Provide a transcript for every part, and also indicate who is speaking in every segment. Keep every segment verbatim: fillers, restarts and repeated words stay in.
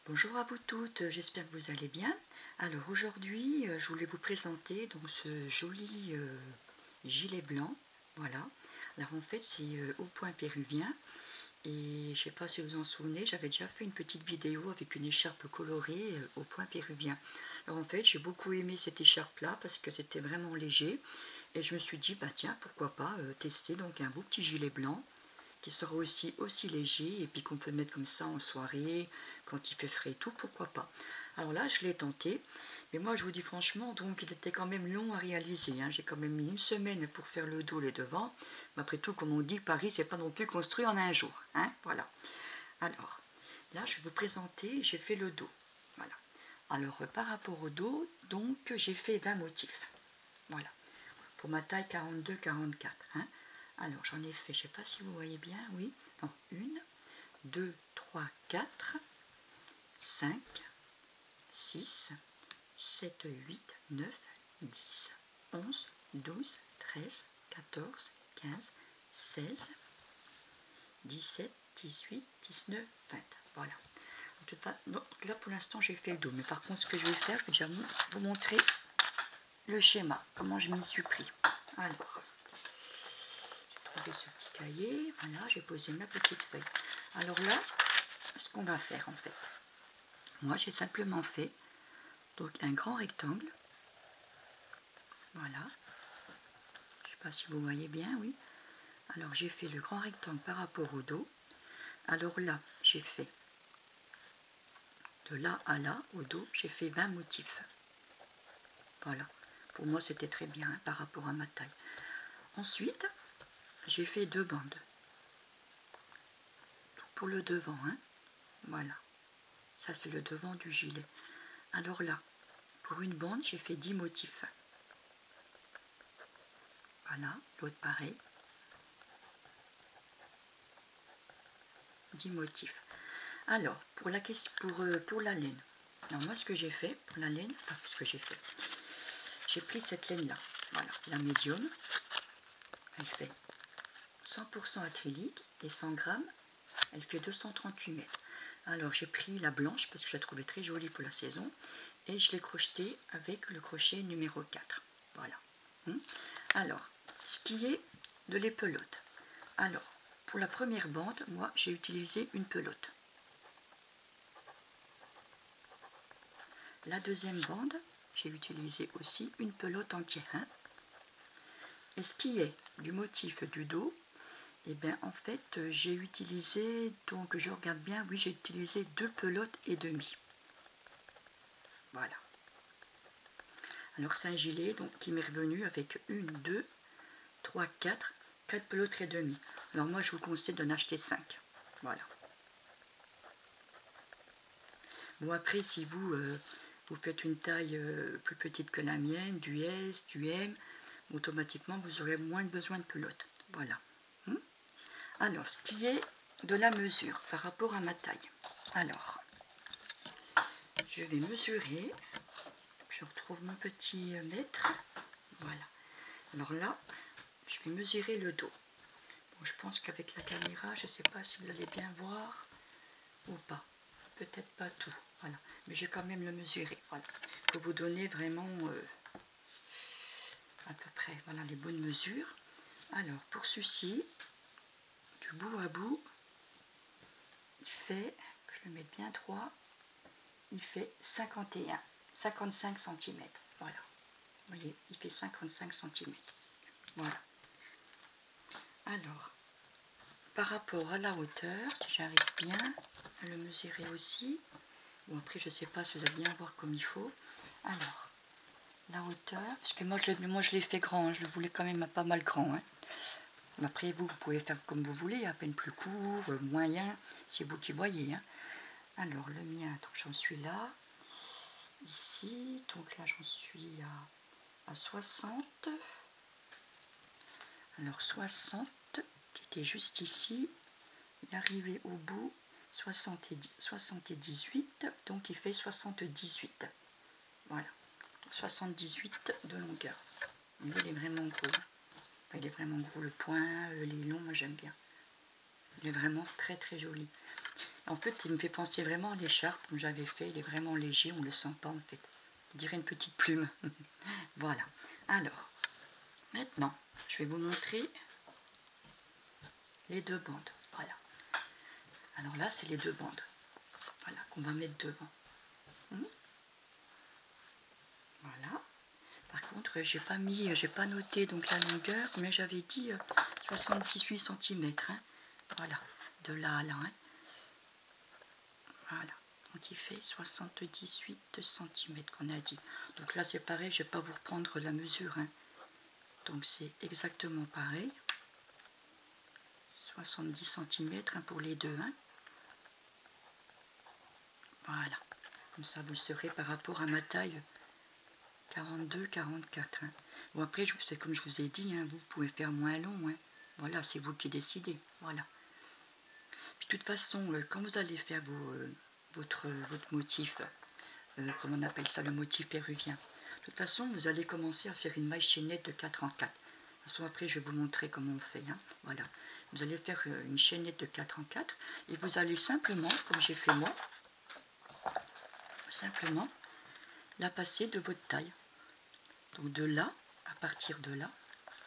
Speaker 1: Bonjour à vous toutes, j'espère que vous allez bien. Alors aujourd'hui, je voulais vous présenter donc ce joli euh, gilet blanc. Voilà. Alors en fait, c'est euh, au point péruvien. Et je ne sais pas si vous vous en souvenez, j'avais déjà fait une petite vidéo avec une écharpe colorée euh, au point péruvien. Alors en fait, j'ai beaucoup aimé cette écharpe-là parce que c'était vraiment léger. Et je me suis dit, bah tiens, pourquoi pas euh, tester donc un beau petit gilet blanc qui sera aussi, aussi léger et puis qu'on peut mettre comme ça en soirée, quand il fait frais et tout, pourquoi pas. Alors là, je l'ai tenté, mais moi je vous dis franchement, donc il était quand même long à réaliser, hein. J'ai quand même mis une semaine pour faire le dos, les devants, mais après tout, comme on dit, Paris, c'est pas non plus construit en un jour, hein, voilà. Alors, là, je vais vous présenter, j'ai fait le dos, voilà. Alors, par rapport au dos, donc, j'ai fait vingt motifs, voilà, pour ma taille quarante-deux quarante-quatre, hein. Alors j'en ai fait, je ne sais pas si vous voyez bien, oui, non, une, deux, trois, quatre, cinq, six, sept, huit, neuf, dix, onze, douze, treize, quatorze, quinze, seize, dix-sept, dix-huit, dix-neuf, vingt, voilà. Donc là pour l'instant j'ai fait le dos, mais par contre ce que je vais faire, je vais déjà vous montrer le schéma, comment je m'y suis pris. Alors, ce petit cahier, voilà, j'ai posé ma petite feuille. Alors là, ce qu'on va faire en fait, moi j'ai simplement fait donc un grand rectangle, voilà, je sais pas si vous voyez bien, oui. Alors j'ai fait le grand rectangle par rapport au dos. Alors là, j'ai fait de là à là, au dos, j'ai fait vingt motifs. Voilà, pour moi c'était très bien hein, par rapport à ma taille. Ensuite, j'ai fait deux bandes. Pour le devant, hein, voilà. Ça c'est le devant du gilet. Alors là, pour une bande, j'ai fait dix motifs. Voilà, l'autre pareil. dix motifs. Alors, pour la question, pour, euh, pour la laine. Alors moi, ce que j'ai fait, pour la laine, enfin, ce que j'ai fait, j'ai pris cette laine-là. Voilà, la médium. Elle fait cent pour cent acrylique et cent grammes. Elle fait deux cent trente-huit mètres. Alors, j'ai pris la blanche parce que je la trouvais très jolie pour la saison. Et je l'ai crochetée avec le crochet numéro quatre. Voilà. Hum. Alors, ce qui est de l'épelote. Alors, pour la première bande, moi, j'ai utilisé une pelote. La deuxième bande, j'ai utilisé aussi une pelote entière. Hein. Et ce qui est du motif du dos, et eh bien en fait, j'ai utilisé, donc je regarde bien, oui, j'ai utilisé deux pelotes et demi. Voilà. Alors c'est un gilet donc, qui m'est revenu avec une, deux, trois, quatre, quatre pelotes et demi. Alors moi, je vous conseille d'en acheter cinq. Voilà. Bon, après, si vous, euh, vous faites une taille euh, plus petite que la mienne, du S, du M, automatiquement, vous aurez moins besoin de pelote. Voilà. Hum. Alors, ce qui est de la mesure par rapport à ma taille. Alors, je vais mesurer. Je retrouve mon petit mètre. Voilà. Alors là, je vais mesurer le dos. Bon, je pense qu'avec la caméra, je ne sais pas si vous allez bien voir ou pas. Peut-être pas tout. Voilà. Mais je vais quand même le mesurer. Voilà. Pour vous donner vraiment euh, à peu près voilà, les bonnes mesures. Alors, pour ceci, du bout à bout, il fait, que je le mette bien droit, il fait cinquante et un, cinquante-cinq centimètres. Voilà. Vous voyez, il fait cinquante-cinq centimètres. Voilà. Alors, par rapport à la hauteur, si j'arrive bien à le mesurer aussi, bon après je ne sais pas si vous allez bien voir comme il faut. Alors, la hauteur, parce que moi je, moi, je l'ai fait grand, hein, je le voulais quand même pas mal grand. Hein. Après vous, vous pouvez faire comme vous voulez, à peine plus court, moyen, c'est vous qui voyez. Hein. Alors le mien, j'en suis là, ici, donc là j'en suis à, à soixante. Alors soixante, qui était juste ici, il est arrivé au bout, soixante-dix, soixante-dix-huit, donc il fait soixante-dix-huit. Voilà, soixante-dix-huit de longueur. Mais il est vraiment gros. Il est vraiment gros, le point, les longs, moi j'aime bien. Il est vraiment très très joli. En fait, il me fait penser vraiment à l'écharpe que j'avais fait. Il est vraiment léger, on ne le sent pas en fait. On dirait une petite plume. Voilà. Alors, maintenant, je vais vous montrer les deux bandes. Voilà. Alors là, c'est les deux bandes. Voilà, qu'on va mettre devant. Hum. Voilà. Par contre, j'ai pas mis, j'ai pas noté donc la longueur, mais j'avais dit euh, soixante-dix-huit centimètres. Hein. Voilà, de là à là. Hein. Voilà. Donc il fait soixante-dix-huit centimètres qu'on a dit. Donc là c'est pareil, je ne vais pas vous reprendre la mesure. Hein. Donc c'est exactement pareil. soixante-dix centimètres hein, pour les deux. Hein. Voilà. Comme ça vous le saurez par rapport à ma taille quarante-deux quarante-quatre. Hein. Bon après, c'est comme je vous ai dit, hein, vous pouvez faire moins long. Hein. Voilà, c'est vous qui décidez. Voilà. Puis de toute façon, euh, quand vous allez faire vos, euh, votre, votre motif, euh, comment on appelle ça, le motif péruvien, de toute façon, vous allez commencer à faire une maille chaînette de quatre en quatre. De toute façon, après, je vais vous montrer comment on fait. Hein. Voilà. Vous allez faire euh, une chaînette de quatre en quatre et vous allez simplement, comme j'ai fait moi, simplement la passer de votre taille. Donc de là, à partir de là,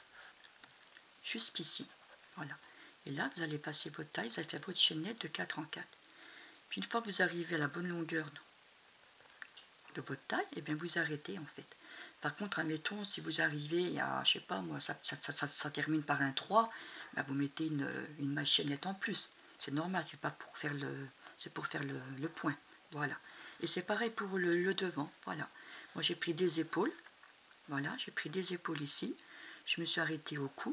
Speaker 1: jusqu'ici. Voilà. Et là, vous allez passer votre taille, vous allez faire votre chaînette de quatre en quatre. Puis une fois que vous arrivez à la bonne longueur de votre taille, et bien vous arrêtez en fait. Par contre, admettons, si vous arrivez à, je sais pas moi, ça, ça, ça, ça, ça termine par un trois, ben vous mettez une, une maille chaînette en plus. C'est normal, c'est pas pour faire le, c'est pour faire le, le point. Voilà. Et c'est pareil pour le, le devant. Voilà. Moi j'ai pris des épaules. Voilà, j'ai pris des épaules ici. Je me suis arrêtée au cou.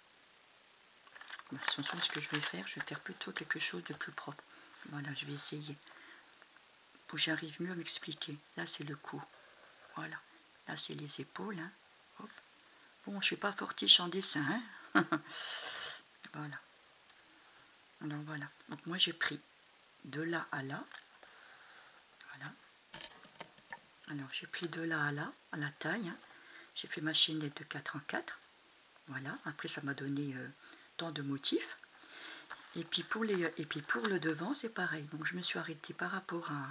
Speaker 1: Attention, ce que je vais faire, je vais faire plutôt quelque chose de plus propre. Voilà, je vais essayer. Pour que j'arrive mieux à m'expliquer. Là, c'est le cou. Voilà. Là, c'est les épaules. Hein. Hop. Bon, je ne suis pas fortiche en dessin. Hein. Voilà. Alors, voilà. Donc, moi, j'ai pris de là à là. Voilà. Alors, j'ai pris de là à là, à la taille. Hein. J'ai fait ma chaînette de quatre en quatre. Voilà. Après, ça m'a donné euh, tant de motifs. Et puis, pour les, et puis pour le devant, c'est pareil. Donc, je me suis arrêtée par rapport à,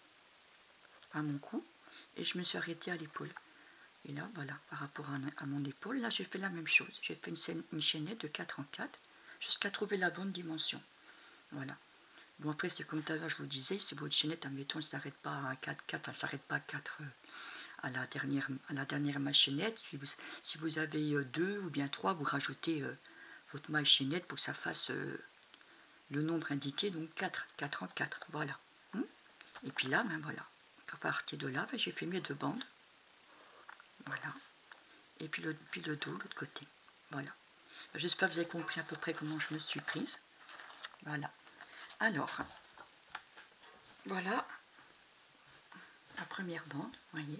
Speaker 1: à mon cou. Et je me suis arrêtée à l'épaule. Et là, voilà, par rapport à, à mon épaule, là, j'ai fait la même chose. J'ai fait une, scène, une chaînette de quatre en quatre jusqu'à trouver la bonne dimension. Voilà. Bon, après, c'est comme tout à l'heure, je vous disais, si votre chaînette, admettons, ne s'arrête pas à quatre, quatre, enfin, s'arrête pas à quatre euh, à la dernière, à la dernière maille chaînette. Si vous, si vous avez euh, deux ou bien trois, vous rajoutez euh, votre maille chaînette pour que ça fasse euh, le nombre indiqué, donc quatre, quatre en quatre. Voilà. Hum. Et puis là, ben voilà. À partir de là, ben, j'ai fait mes deux bandes. Voilà. Et puis le, puis le dos, l'autre côté. Voilà. J'espère que vous avez compris à peu près comment je me suis prise. Voilà. Alors, voilà la première bande, voyez.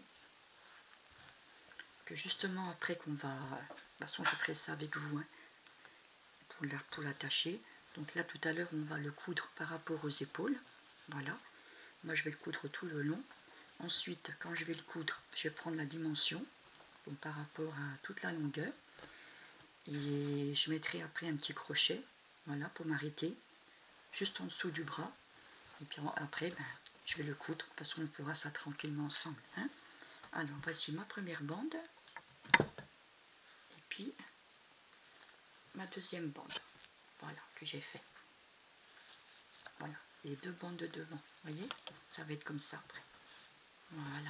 Speaker 1: Que justement après qu'on va... De toute façon, je ferai ça avec vous, hein, pour la, pour l'attacher. Donc là, tout à l'heure, on va le coudre par rapport aux épaules. Voilà. Moi, je vais le coudre tout le long. Ensuite, quand je vais le coudre, je vais prendre la dimension, donc par rapport à toute la longueur. Et je mettrai après un petit crochet, voilà, pour m'arrêter, juste en dessous du bras. Et puis après, ben, je vais le coudre. De toute façon, on fera ça tranquillement ensemble. Hein. Alors, voici ma première bande. Et puis, ma deuxième bande. Voilà, que j'ai fait. Voilà, les deux bandes de devant. Vous voyez, ça va être comme ça après. Voilà.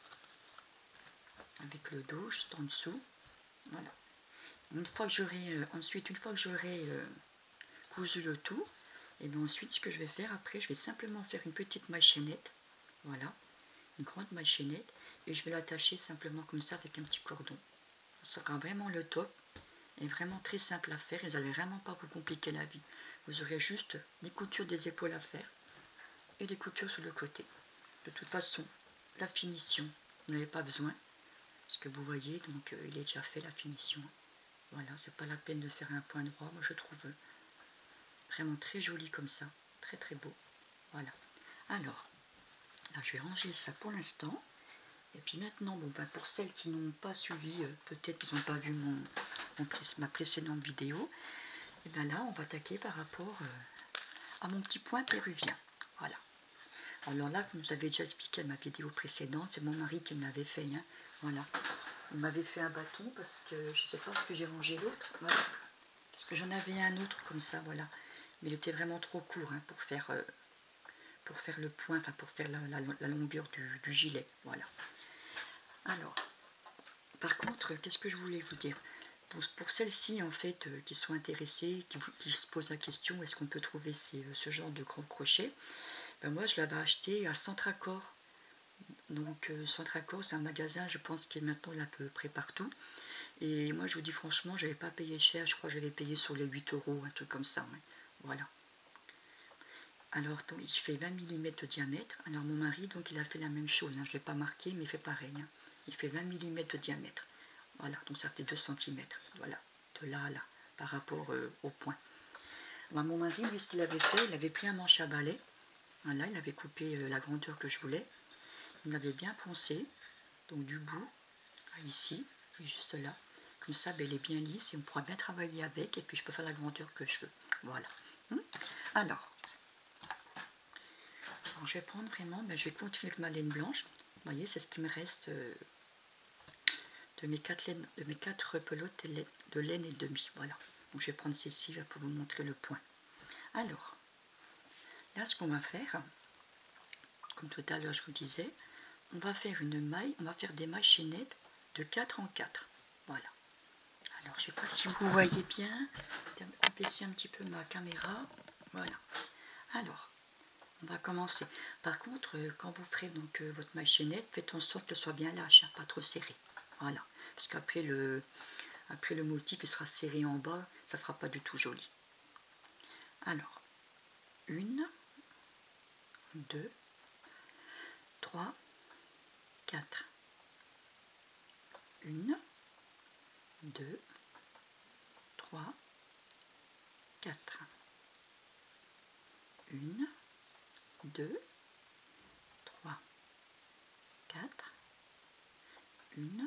Speaker 1: Avec le dos juste en dessous. Voilà. Une fois que j'aurai, euh, ensuite, une fois que j'aurai euh, cousu le tout, et bien ensuite, ce que je vais faire après, je vais simplement faire une petite maille chaînette. Voilà, une grande maille chaînette. Et je vais l'attacher simplement comme ça avec un petit cordon. Ça sera vraiment le top. Et vraiment très simple à faire. Et vous n'allez vraiment pas vous compliquer la vie. Vous aurez juste les coutures des épaules à faire. Et les coutures sur le côté. De toute façon, la finition, vous n'avez pas besoin. Parce que vous voyez, donc euh, il est déjà fait la finition. Voilà, c'est pas la peine de faire un point droit. Moi je trouve vraiment très joli comme ça. Très très beau. Voilà. Alors, là je vais ranger ça pour l'instant. Et puis maintenant, bon, ben, pour celles qui n'ont pas suivi, euh, peut-être qu'ils n'ont pas vu mon, mon, ma précédente vidéo, et bien là on va attaquer par rapport euh, à mon petit point péruvien. Voilà. Alors là, comme vous avez déjà expliqué à ma vidéo précédente, c'est mon mari qui me l'avait fait. Hein. Voilà. Il m'avait fait un bâton parce que je ne sais pas ce que j'ai rangé l'autre. Voilà. Parce que j'en avais un autre comme ça, voilà. Mais il était vraiment trop court hein, pour faire euh, pour faire le point, enfin pour faire la, la, la longueur du, du gilet. Voilà. Alors, par contre, qu'est-ce que je voulais vous dire? Pour, pour celles-ci, en fait, euh, qui sont intéressées, qui, qui se posent la question, est-ce qu'on peut trouver ces, ce genre de gros crochet? Ben moi, je l'avais acheté à Centracor. Donc, euh, Centracor, c'est un magasin, je pense, qui est maintenant à peu près partout. Et moi, je vous dis franchement, je n'avais pas payé cher. Je crois que j'avais payé sur les huit euros, un truc comme ça. Hein. Voilà. Alors, donc, il fait vingt millimètres de diamètre. Alors, mon mari, donc, il a fait la même chose. Hein. Je ne l'ai pas marqué, mais il fait pareil. Hein. Il fait vingt millimètres de diamètre. Voilà, donc ça fait deux centimètres. Voilà, de là à là, par rapport euh, au point. Alors, mon mari, lui, ce qu'il avait fait, il avait pris un manche à balai. Voilà, il avait coupé euh, la grandeur que je voulais. Il l'avait bien poncé, donc du bout, ici, et juste là. Comme ça, ben, elle est bien lisse et on pourra bien travailler avec. Et puis, je peux faire la grandeur que je veux. Voilà. Hum alors, alors, je vais prendre vraiment, ben, je vais continuer avec ma laine blanche. Vous voyez, c'est ce qui me reste euh, de mes quatre laines, de mes quatre pelotes de laine et demi. Voilà. Donc, je vais prendre celle-ci pour vous montrer le point. Alors, là, ce qu'on va faire, comme tout à l'heure, je vous disais, on va faire une maille, on va faire des mailles chaînettes de quatre en quatre. Voilà. Alors, je ne sais pas si vous voyez bien. Je vais baisser un petit peu ma caméra. Voilà. Alors, on va commencer. Par contre, quand vous ferez donc votre maille chaînette, faites en sorte qu'elle soit bien lâche, hein, pas trop serrée. Voilà. Parce qu'après le, après le motif, il sera serré en bas, ça ne fera pas du tout joli. Alors, une, deux, trois, quatre. Une, deux, trois, quatre. Une, deux, trois, quatre. Une,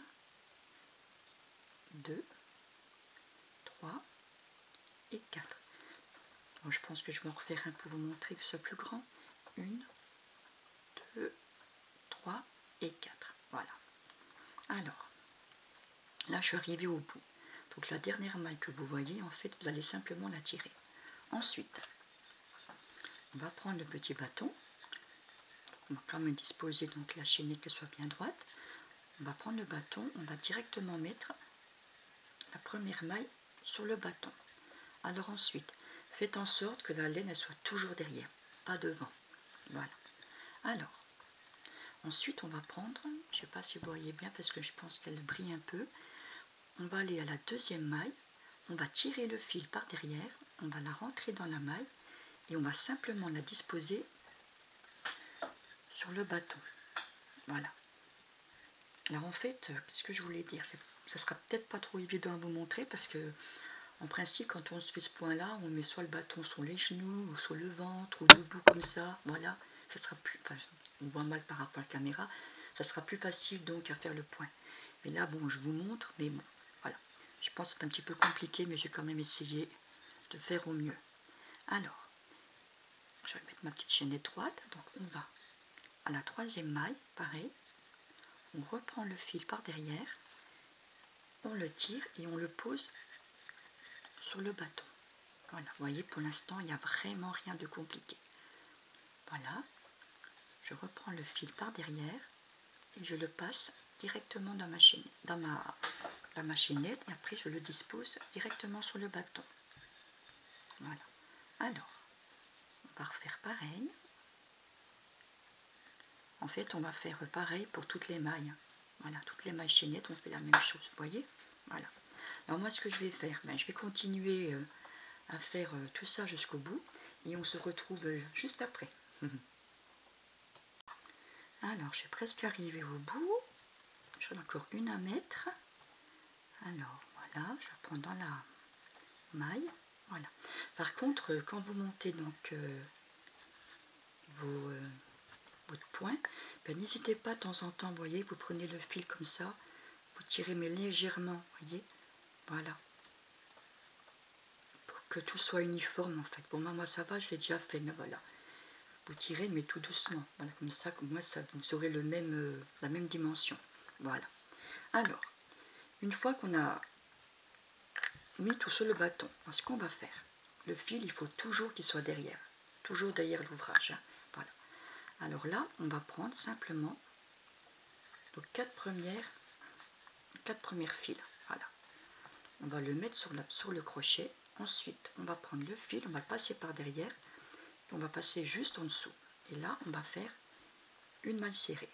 Speaker 1: deux, trois et quatre. Donc, je pense que je vais en refaire un pour vous montrer que ce soit plus grand. Une, deux, trois et quatre. Voilà. Alors, là, je suis arrivée au bout. Donc, la dernière maille que vous voyez, en fait, vous allez simplement la tirer. Ensuite, on va prendre le petit bâton. On va quand même disposer donc la chaînette qu'elle soit bien droite. On va prendre le bâton, on va directement mettre la première maille sur le bâton. Alors ensuite, faites en sorte que la laine elle soit toujours derrière, pas devant. Voilà. Alors, ensuite on va prendre, je ne sais pas si vous voyez bien parce que je pense qu'elle brille un peu, on va aller à la deuxième maille, on va tirer le fil par derrière, on va la rentrer dans la maille et on va simplement la disposer sur le bâton. Voilà. Alors en fait, ce que je voulais dire, ça sera peut-être pas trop évident à vous montrer parce que en principe, quand on se fait ce point-là, on met soit le bâton sur les genoux, ou sur le ventre, ou debout comme ça, voilà, ça sera plus, enfin, on voit mal par rapport à la caméra, ça sera plus facile donc à faire le point. Mais là, bon, je vous montre, mais bon, voilà, je pense que c'est un petit peu compliqué, mais j'ai quand même essayé de faire au mieux. Alors, je vais mettre ma petite chaîne étroite, donc on va à la troisième maille, pareil, on reprend le fil par derrière, on le tire et on le pose sur le bâton. Voilà, vous voyez, pour l'instant, il n'y a vraiment rien de compliqué. Voilà, je reprends le fil par derrière et je le passe directement dans ma chaînette, dans ma, dans ma chaînette et après je le dispose directement sur le bâton. Voilà. Alors, on va refaire pareil. En fait, on va faire pareil pour toutes les mailles. Voilà, toutes les mailles chaînettes, on fait la même chose, vous voyez. Voilà. Alors moi, ce que je vais faire, ben, je vais continuer euh, à faire euh, tout ça jusqu'au bout et on se retrouve euh, juste après. Alors, je suis presque arrivée au bout. J'en ai encore une à mettre. Alors, voilà, je la prends dans la maille. Voilà. Par contre, quand vous montez donc euh, vos, euh, votre point, ben, n'hésitez pas de temps en temps, vous voyez, vous prenez le fil comme ça, vous tirez mais légèrement, voyez, voilà. Pour que tout soit uniforme en fait. Pour moi, moi ça va, je l'ai déjà fait, mais voilà. vous tirez mais tout doucement, voilà, comme ça, comme moi ça, vous aurez le même, euh, la même dimension, voilà. Alors, une fois qu'on a mis tout sur le bâton, ce qu'on va faire, le fil il faut toujours qu'il soit derrière, toujours derrière l'ouvrage, hein, voilà. Alors là, on va prendre simplement nos quatre premières, quatre premières fils, voilà. On va le mettre sur, la, sur le crochet, ensuite on va prendre le fil, on va le passer par derrière, et on va passer juste en dessous. Et là, on va faire une maille serrée.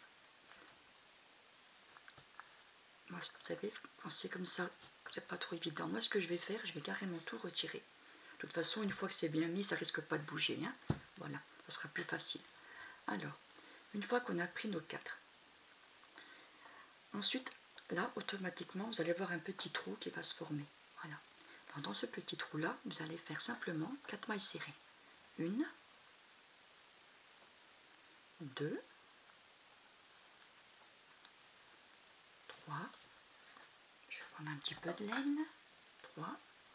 Speaker 1: Moi, vous savez, quand c'est comme ça, c'est pas trop évident. Moi, ce que je vais faire, je vais carrément tout retirer. De toute façon, une fois que c'est bien mis, ça risque pas de bouger, hein. Voilà, ça sera plus facile. Alors, une fois qu'on a pris nos quatre, ensuite, là, automatiquement, vous allez voir un petit trou qui va se former. Voilà. Alors, dans ce petit trou-là, vous allez faire simplement quatre mailles serrées. Une, deux, trois, je vais prendre un petit peu de laine, trois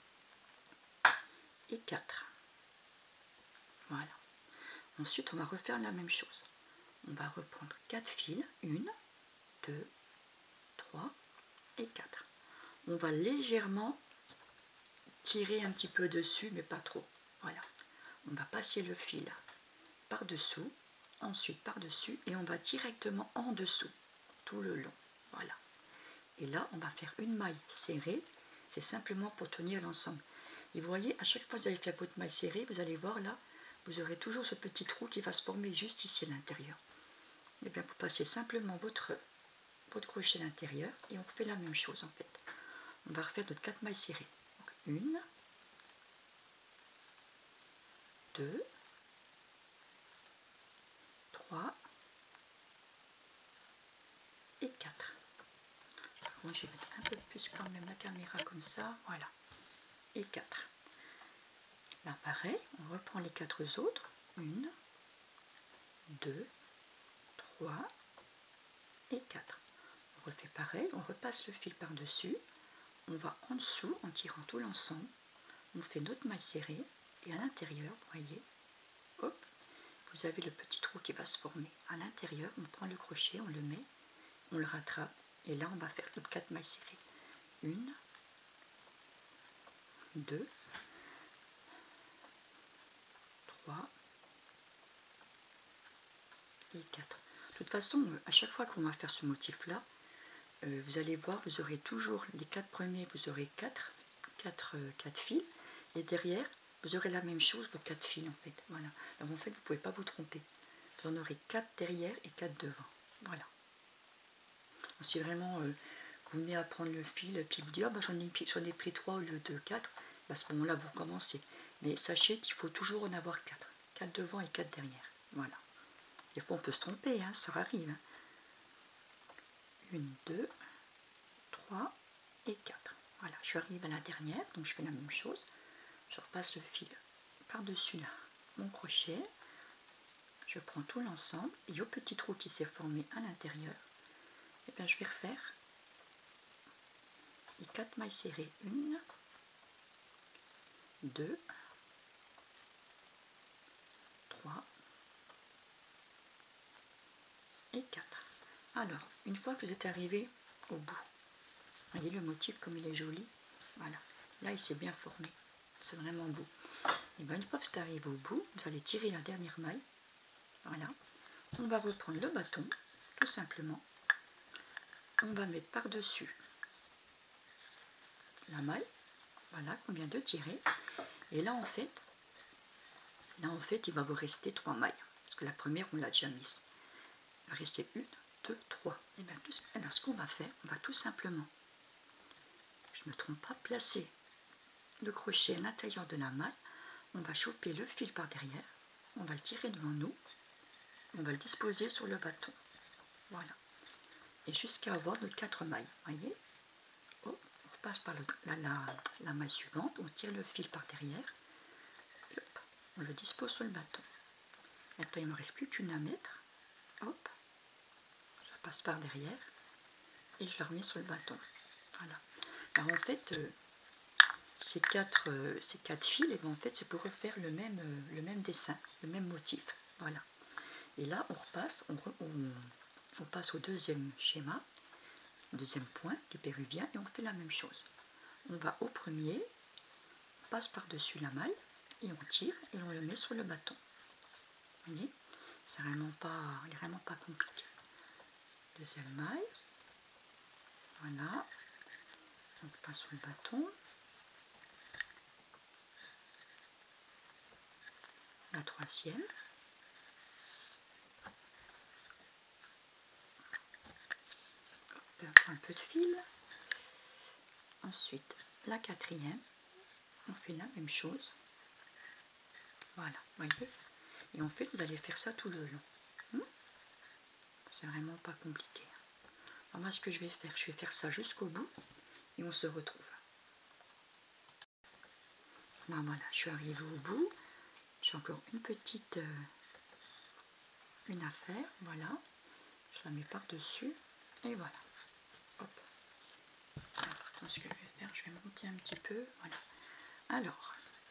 Speaker 1: et quatre. Voilà. Ensuite, on va refaire la même chose. On va reprendre quatre fils, une, deux, trois et quatre. On va légèrement tirer un petit peu dessus, mais pas trop. Voilà. On va passer le fil par-dessous, ensuite par-dessus, et on va directement en dessous, tout le long. Voilà. Et là, on va faire une maille serrée, c'est simplement pour tenir l'ensemble. Et vous voyez, à chaque fois que vous allez faire votre maille serrée, vous allez voir là, vous aurez toujours ce petit trou qui va se former juste ici à l'intérieur. Et bien, vous passez simplement votre, votre crochet à l'intérieur et on fait la même chose en fait. On va refaire notre quatre mailles serrées. Donc, une, deux, trois et quatre. Bon, je vais mettre un peu plus quand même la caméra comme ça, voilà. Et quatre. Là pareil, on reprend les quatre autres. une, deux, trois et quatre. On refait pareil, on repasse le fil par-dessus. On va en dessous en tirant tout l'ensemble. On fait notre maille serrée et à l'intérieur, vous voyez, hop, vous avez le petit trou qui va se former. À l'intérieur, on prend le crochet, on le met, on le rattrape et là on va faire notre quatre mailles serrées. Une, deux, trois et quatre. De toute façon, à chaque fois qu'on va faire ce motif-là, euh, vous allez voir, vous aurez toujours les quatre premiers, vous aurez quatre, quatre, euh, quatre fils, et derrière, vous aurez la même chose, vos quatre fils en fait. Voilà. Alors en fait, vous ne pouvez pas vous tromper. Vous en aurez quatre derrière et quatre devant. Voilà. Donc, si vraiment euh, vous venez à prendre le fil, puis vous dites, ah, bah, j'en ai, j'en ai pris trois au lieu de quatre, bah, à ce moment-là, vous recommencez. Mais sachez qu'il faut toujours en avoir quatre. quatre devant et quatre derrière. Voilà. Des fois, on peut se tromper, hein, ça arrive. Hein. Une, deux, trois et quatre. Voilà, je arrive à la dernière, donc je fais la même chose. Je repasse le fil par-dessus mon crochet. Je prends tout l'ensemble et au petit trou qui s'est formé à l'intérieur, et bien je vais refaire les quatre mailles serrées. Une, deux, trois et quatre. Alors, une fois que vous êtes arrivé au bout, voyez le motif comme il est joli. Voilà, là il s'est bien formé. C'est vraiment beau. Et bien une fois que c'est arrivé au bout, vous allez tirer la dernière maille. Voilà. On va reprendre le bâton, tout simplement. On va mettre par-dessus la maille, voilà, qu'on vient de tirer. Et là, en fait, là, en fait, il va vous rester trois mailles. Parce que la première, on l'a déjà mise. Il va rester une, deux, trois. Et bien, tout, alors, ce qu'on va faire, on va tout simplement, je ne me trompe pas, placer le crochet à l'intérieur de la maille. On va choper le fil par derrière. On va le tirer devant nous. On va le disposer sur le bâton. Voilà. Et jusqu'à avoir nos quatre mailles. Voyez, oh, on repasse par le, la, la, la maille suivante. On tire le fil par derrière. Hop, on le dispose sur le bâton. Maintenant, il ne me reste plus qu'une à mettre. Hop, je passe par derrière. Et je la remets sur le bâton. Voilà. Alors en fait, euh, ces, quatre, euh, ces quatre fils, et bien, en fait, c'est pour refaire le même, euh, le même dessin, le même motif. Voilà. Et là, on repasse, on, re, on, on passe au deuxième schéma, deuxième point du péruvien, et on fait la même chose. On va au premier, on passe par-dessus la maille, et on tire, et on le met sur le bâton. Vous voyez, c'est vraiment pas, vraiment pas compliqué. Deuxième maille, voilà, on passe sur le bâton. La troisième. Un peu de fil. Ensuite, la quatrième. On fait la même chose. Voilà, voyez. Et en fait, vous allez faire ça tout le long. Hmm, c'est vraiment pas compliqué. Alors moi, ce que je vais faire, je vais faire ça jusqu'au bout. Et on se retrouve. Ben voilà, je suis arrivée au bout. J'ai encore une petite... Euh, une affaire. Voilà. Je la mets par-dessus. Et voilà. Hop. Alors, ce que je vais faire, je vais monter un petit peu. Voilà. Alors,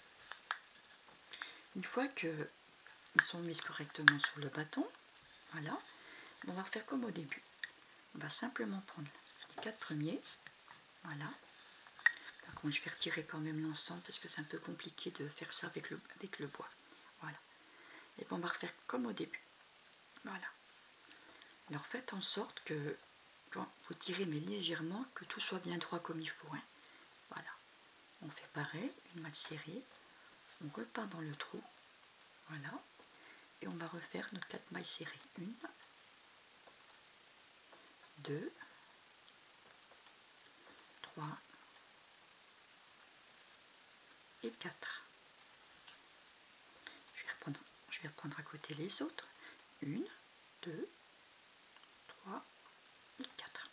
Speaker 1: une fois qu'ils sont mis correctement sur le bâton, voilà, on va faire comme au début. On va simplement prendre les quatre premiers. Voilà. Par contre, je vais retirer quand même l'ensemble parce que c'est un peu compliqué de faire ça avec le, avec le bois. Voilà. Et puis on va refaire comme au début. Voilà. Alors faites en sorte que quand vous tirez mais légèrement, que tout soit bien droit comme il faut. Hein. Voilà. On fait pareil, une maille serrée. On repart dans le trou. Voilà. Et on va refaire notre quatre mailles serrées. Une, deux, trois et quatre. Je vais reprendre, je vais reprendre à côté les autres. Une, deux, trois et quatre.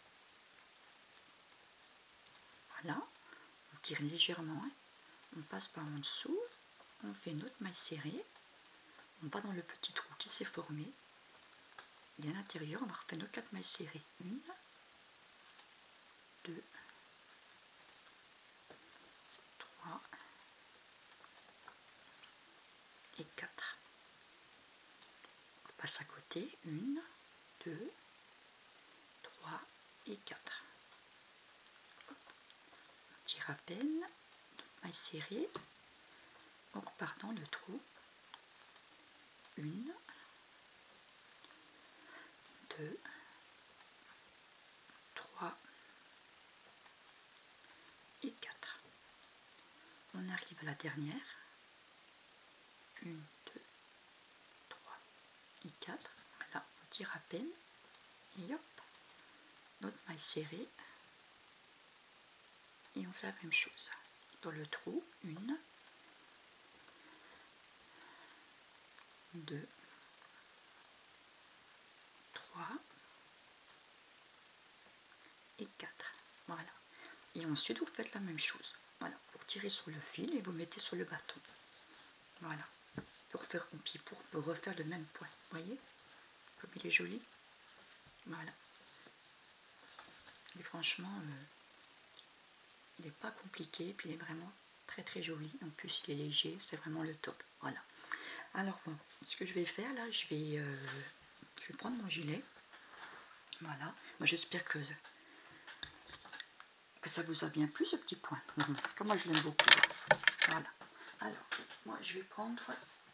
Speaker 1: Voilà. On tire légèrement. Hein. On passe par en dessous. On fait notre maille serrée. On va dans le petit trou qui s'est formé. Et à l'intérieur, on va refaire nos quatre mailles serrées. Une, deux, trois et quatre. On passe à côté. Une, deux, trois et quatre. On tire à peine. Maille serrée. On repart dans le trou. Une, deux, trois et quatre. On arrive à la dernière. Une, deux, trois et quatre. Voilà, on tire à peine. Et hop, notre maille serrée. Et on fait la même chose. Dans le trou, une, deux, trois et quatre. Voilà. Et ensuite, vous faites la même chose. Voilà. Vous tirez sur le fil et vous mettez sur le bâton. Voilà. Pour, faire, pour, pour refaire le même point. Vous voyez comme il est joli. Voilà. Et franchement, euh, il n'est pas compliqué. Puis il est vraiment très très joli. En plus, il est léger. C'est vraiment le top. Voilà. Alors, bon, ce que je vais faire là, je vais, euh, je vais prendre mon gilet. Voilà. Moi, j'espère que, que ça vous a bien plu, ce petit point. Mmh. Comme moi, je l'aime beaucoup. Voilà. Alors, moi, je vais prendre...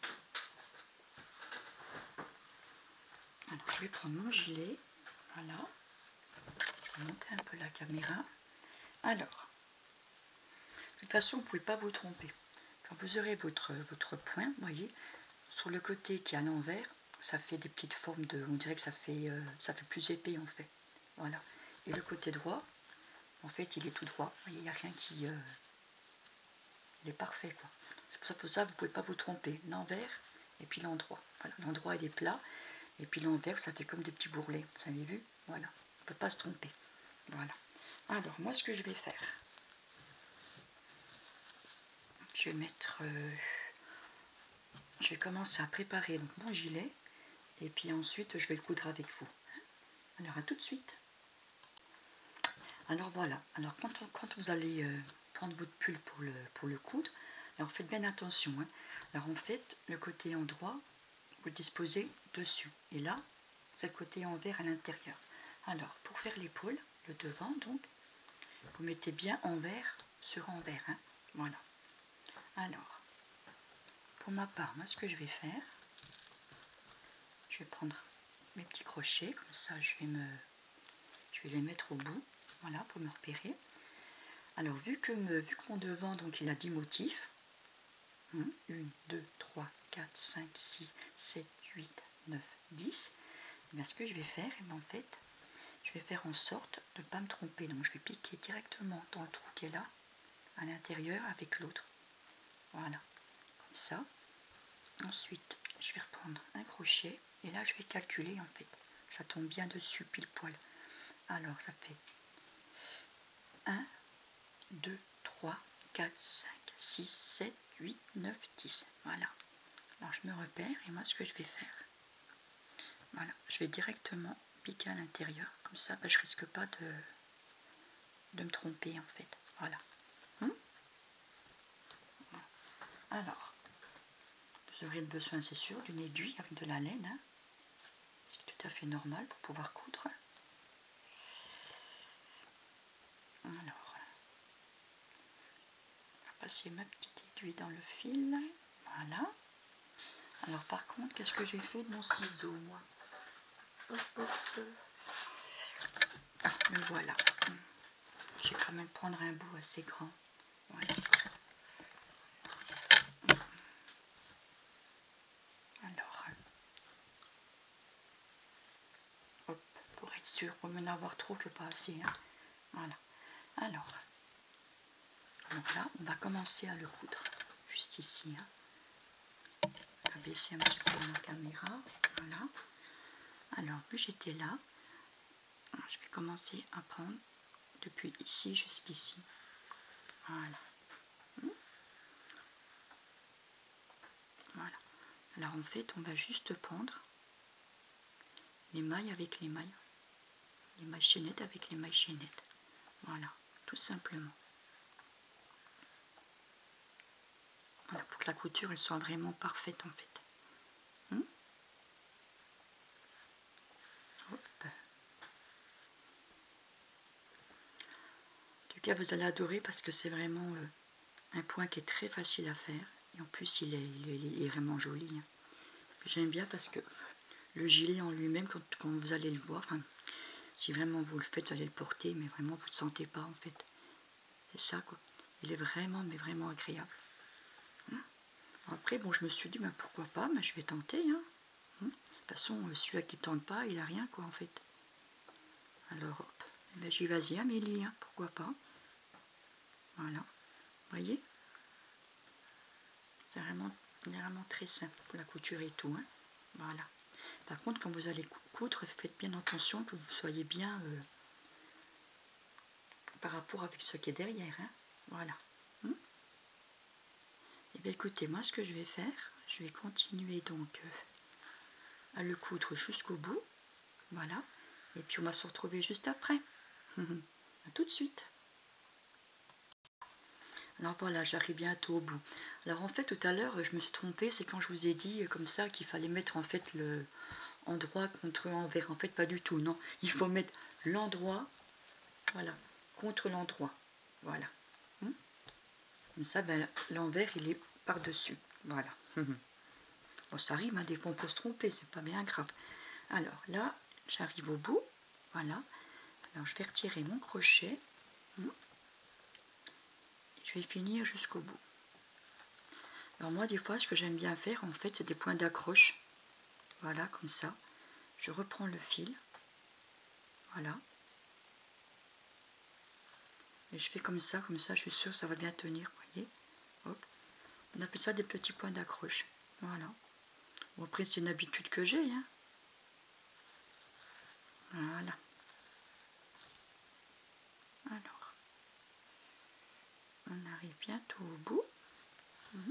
Speaker 1: Alors, je vais prendre mon gilet. Voilà. Je vais monter un peu la caméra. Alors, de toute façon, vous ne pouvez pas vous tromper. Quand vous aurez votre, votre point, vous voyez, sur le côté qui est à l'envers, ça fait des petites formes de... On dirait que ça fait, euh, ça fait plus épais, en fait. Voilà. Et le côté droit, en fait, il est tout droit. Vous voyez, il n'y a rien qui... Euh, il est parfait, quoi. C'est pour ça, pour ça vous ne pouvez pas vous tromper. L'envers et puis l'endroit. Voilà. L'endroit, il est plat. Et puis l'envers, ça fait comme des petits bourrelets. Vous avez vu? Voilà. On ne peut pas se tromper. Voilà. Alors, moi, ce que je vais faire, je vais mettre... Euh, je vais commencer à préparer donc, mon gilet. Et puis ensuite, je vais le coudre avec vous. Alors, à tout de suite. Alors, voilà. Alors, quand, on, quand vous allez euh, prendre votre pull pour le, pour le coudre, alors faites bien attention. Hein. Alors, en fait, le côté endroit, vous disposez dessus. Et là, c'est le côté envers à l'intérieur. Alors, pour faire l'épaule, le devant, donc, vous mettez bien envers sur envers. Hein, voilà. Alors, pour ma part, moi, ce que je vais faire, je vais prendre mes petits crochets, comme ça, je vais me, je vais les mettre au bout, voilà, pour me repérer. Alors, vu que, me, vu que mon devant, donc, il a dix motifs, un, deux, trois, quatre, cinq, six, sept, huit, neuf, dix, et bien, ce que je vais faire, et bien, en fait, je vais faire en sorte de ne pas me tromper. Donc, je vais piquer directement dans le trou qui est là, à l'intérieur, avec l'autre. Voilà, comme ça. Ensuite, je vais reprendre un crochet, et là, je vais calculer, en fait. Ça tombe bien dessus, pile poil. Alors, ça fait un, deux, trois, quatre, cinq, six, sept, huit, neuf, dix. Voilà. Alors je me repère et moi ce que je vais faire, voilà, je vais directement piquer à l'intérieur. Comme ça, bah, je risque pas de, de me tromper en fait. Voilà. Hum Alors, vous aurez besoin, c'est sûr, d'une aiguille avec de la laine. Hein. C'est tout à fait normal pour pouvoir coudre. Alors, passer ma petite aiguille dans le fil, voilà. Alors par contre, qu'est-ce que j'ai fait de mon ciseau, moi? Hop, hop. Ah, le voilà. Je vais quand même prendre un bout assez grand. Voilà. Alors, hop, pour être sûr, pour m'en avoir trop que pas assez. Hein. Voilà. Alors, donc là, on va commencer à le coudre. Juste ici. Hein. On va baisser un petit peu ma caméra. Voilà. Alors, vu j'étais là, je vais commencer à prendre depuis ici jusqu'ici. Voilà. Voilà. Alors en fait, on va juste prendre les mailles avec les mailles. Les mailles chaînettes avec les mailles chaînettes. Voilà, tout simplement. Voilà, pour que la couture elle soit vraiment parfaite en fait. Hum Hop. En tout cas, vous allez adorer parce que c'est vraiment euh, un point qui est très facile à faire. Et en plus, il est, il est, il est vraiment joli. Hein. J'aime bien parce que le gilet en lui-même, quand, quand vous allez le voir, enfin, si vraiment vous le faites, vous allez le porter, mais vraiment vous ne le sentez pas en fait. C'est ça quoi. Il est vraiment, mais vraiment agréable. Hein. Après, bon, je me suis dit, ben, pourquoi pas, ben, je vais tenter. Hein. Hein. De toute façon, celui-là qui tente pas, il a rien quoi en fait. Alors, hop, ben, j'y vas-y Amélie, hein, pourquoi pas. Voilà, vous voyez, c'est vraiment, vraiment très simple pour la couture et tout. Hein. Voilà. Par contre, quand vous allez coudre, faites bien attention que vous soyez bien euh, par rapport avec ce qui est derrière. Hein. Voilà. Hum. Et bien écoutez, moi ce que je vais faire, je vais continuer donc euh, à le coudre jusqu'au bout. Voilà. Et puis on va se retrouver juste après. A tout de suite. Alors voilà, j'arrive bientôt au bout. Alors en fait, tout à l'heure, je me suis trompée, c'est quand je vous ai dit comme ça qu'il fallait mettre en fait le endroit contre envers. En fait, pas du tout, non. Il faut mettre l'endroit, voilà, contre l'endroit. Voilà. Hum. Comme ça, ben, l'envers, il est par-dessus. Voilà. Bon, ça arrive, hein, des fois on peut se tromper, c'est pas bien grave. Alors là, j'arrive au bout. Voilà. Alors je vais retirer mon crochet. Hum. Je vais finir jusqu'au bout. Alors moi, des fois, ce que j'aime bien faire, en fait, c'est des points d'accroche. Voilà, comme ça. Je reprends le fil. Voilà. Et je fais comme ça, comme ça, je suis sûre que ça va bien tenir, vous voyez. Hop. On appelle ça des petits points d'accroche. Voilà. Bon, après, c'est une habitude que j'ai. Hein. Voilà. Alors. On arrive bientôt au bout. Mmh.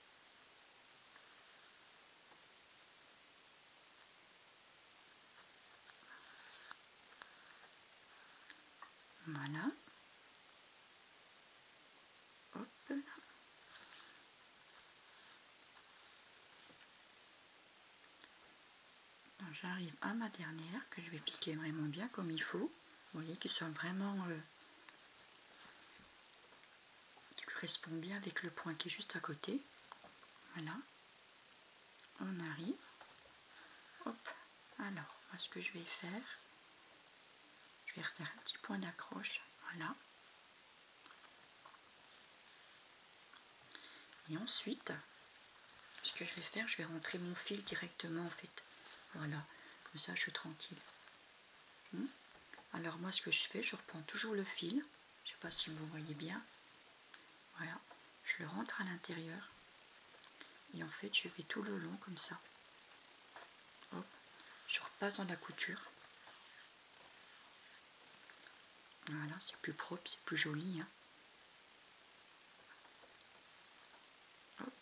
Speaker 1: Voilà. Hop là. j'arrive à ma dernière que je vais piquer vraiment bien comme il faut. Vous voyez qu'il soit vraiment euh, qui correspond bien avec le point qui est juste à côté. Voilà. On arrive. Hop. Alors, moi, ce que je vais faire, je vais refaire un petit point d'accroche. Voilà. Et ensuite, ce que je vais faire, je vais rentrer mon fil directement en fait. Voilà. Comme ça, je suis tranquille. Hmm. Alors moi, ce que je fais, je reprends toujours le fil. Je sais pas si vous voyez bien. Voilà. Je le rentre à l'intérieur. Et en fait, je vais tout le long comme ça. Hop. Je repasse dans la couture. Voilà, c'est plus propre, c'est plus joli. Hein. Hop.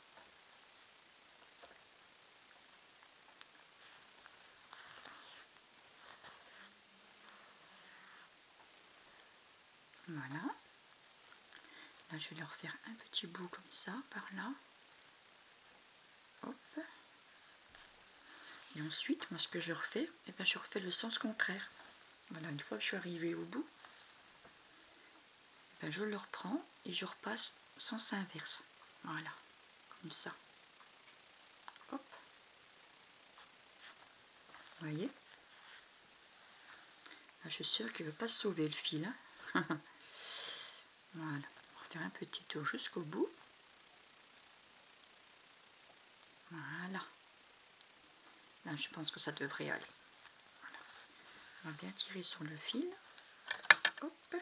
Speaker 1: Voilà. Là, je vais leur faire un petit bout comme ça, par là. Hop. Et ensuite, moi, ce que je refais, eh ben, je refais le sens contraire. Voilà, une fois que je suis arrivée au bout, ben, je le reprends et je repasse sens inverse. Voilà, comme ça. Hop. Vous voyez? Là, je suis sûre qu'il ne veut pas se sauver le fil. Hein. Voilà, on va faire un petit tour jusqu'au bout. Voilà. Là, je pense que ça devrait aller. Voilà. On va bien tirer sur le fil. Hop.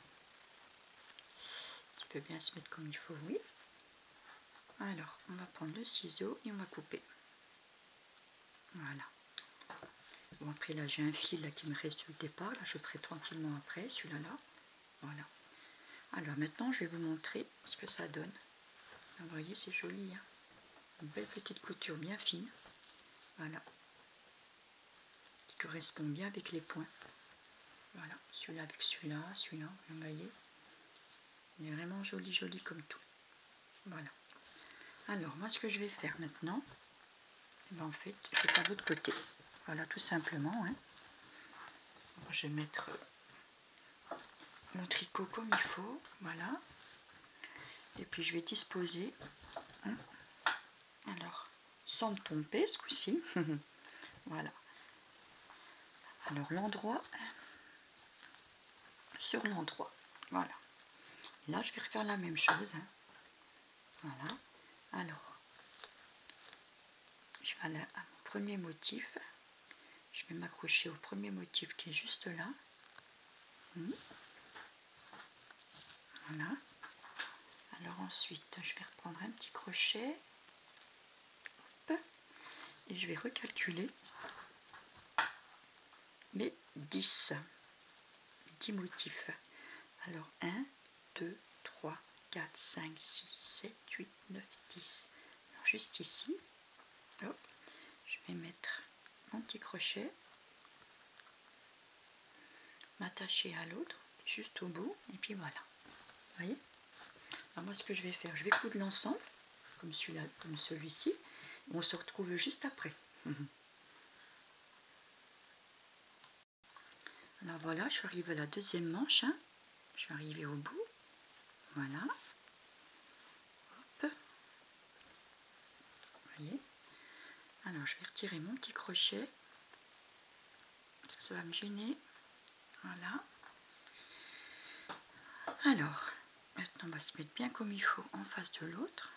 Speaker 1: Il peut bien se mettre comme il faut, oui. Alors, on va prendre le ciseau et on va couper. Voilà. Bon, après, là, j'ai un fil là, qui me reste au départ. Là, je ferai tranquillement après, celui-là. Là. Voilà. Alors, maintenant, je vais vous montrer ce que ça donne. Vous voyez, c'est joli. Hein, une belle petite couture bien fine. Voilà. Qui correspond bien avec les points. Voilà. Celui-là avec celui-là, celui-là. Vous voyez. Il est vraiment joli, joli comme tout. Voilà. Alors, moi, ce que je vais faire maintenant, ben, en fait, je vais faire l'autre côté. Voilà, tout simplement. Hein. Je vais mettre mon tricot comme il faut. Voilà. Et puis, je vais disposer. Hein. Alors, sans me tromper ce coup-ci. Voilà. Alors, l'endroit sur l'endroit. Voilà. Là, je vais refaire la même chose. Hein. Voilà. Alors, je vais aller à mon premier motif. Je vais m'accrocher au premier motif qui est juste là. Voilà. Alors ensuite, je vais reprendre un petit crochet. Hop. Et je vais recalculer mes dix. dix motifs. Alors un, deux, trois, quatre, cinq, six, sept, huit, neuf, dix. Alors juste ici, hop, je vais mettre mon petit crochet, m'attacher à l'autre, juste au bout, et puis voilà. Vous voyez? Alors moi ce que je vais faire, je vais coudre l'ensemble, comme celui-là, comme celui-ci, on se retrouve juste après. Alors voilà, je suis arrivée à la deuxième manche, hein. Je suis arrivée au bout, voilà. Hop. Vous voyez? Alors je vais retirer mon petit crochet, parce que ça va me gêner. Voilà. Alors, maintenant on va se mettre bien comme il faut en face de l'autre.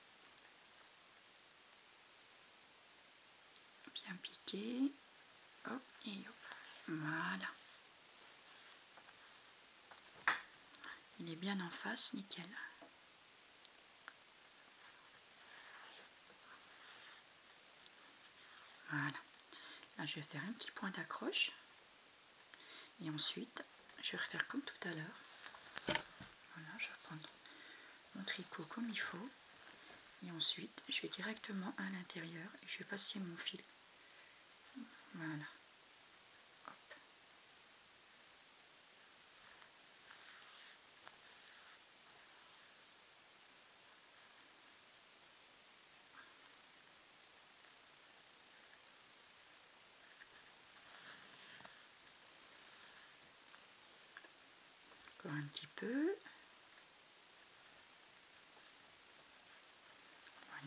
Speaker 1: Bien piqué. Hop et hop. Voilà. Il est bien en face, nickel. Voilà. Là, je vais faire un petit point d'accroche. Et ensuite, je vais refaire comme tout à l'heure. Voilà, je vais prendre mon tricot comme il faut. Et ensuite, je vais directement à l'intérieur et je vais passer mon fil. Voilà. Hop.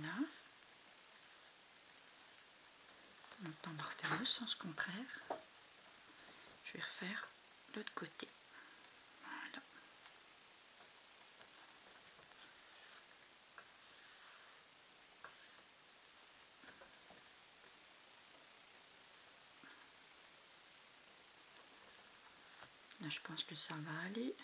Speaker 1: Voilà. Maintenant on va refaire le sens contraire. Je vais refaire l'autre côté. Voilà. Là je pense que ça va aller.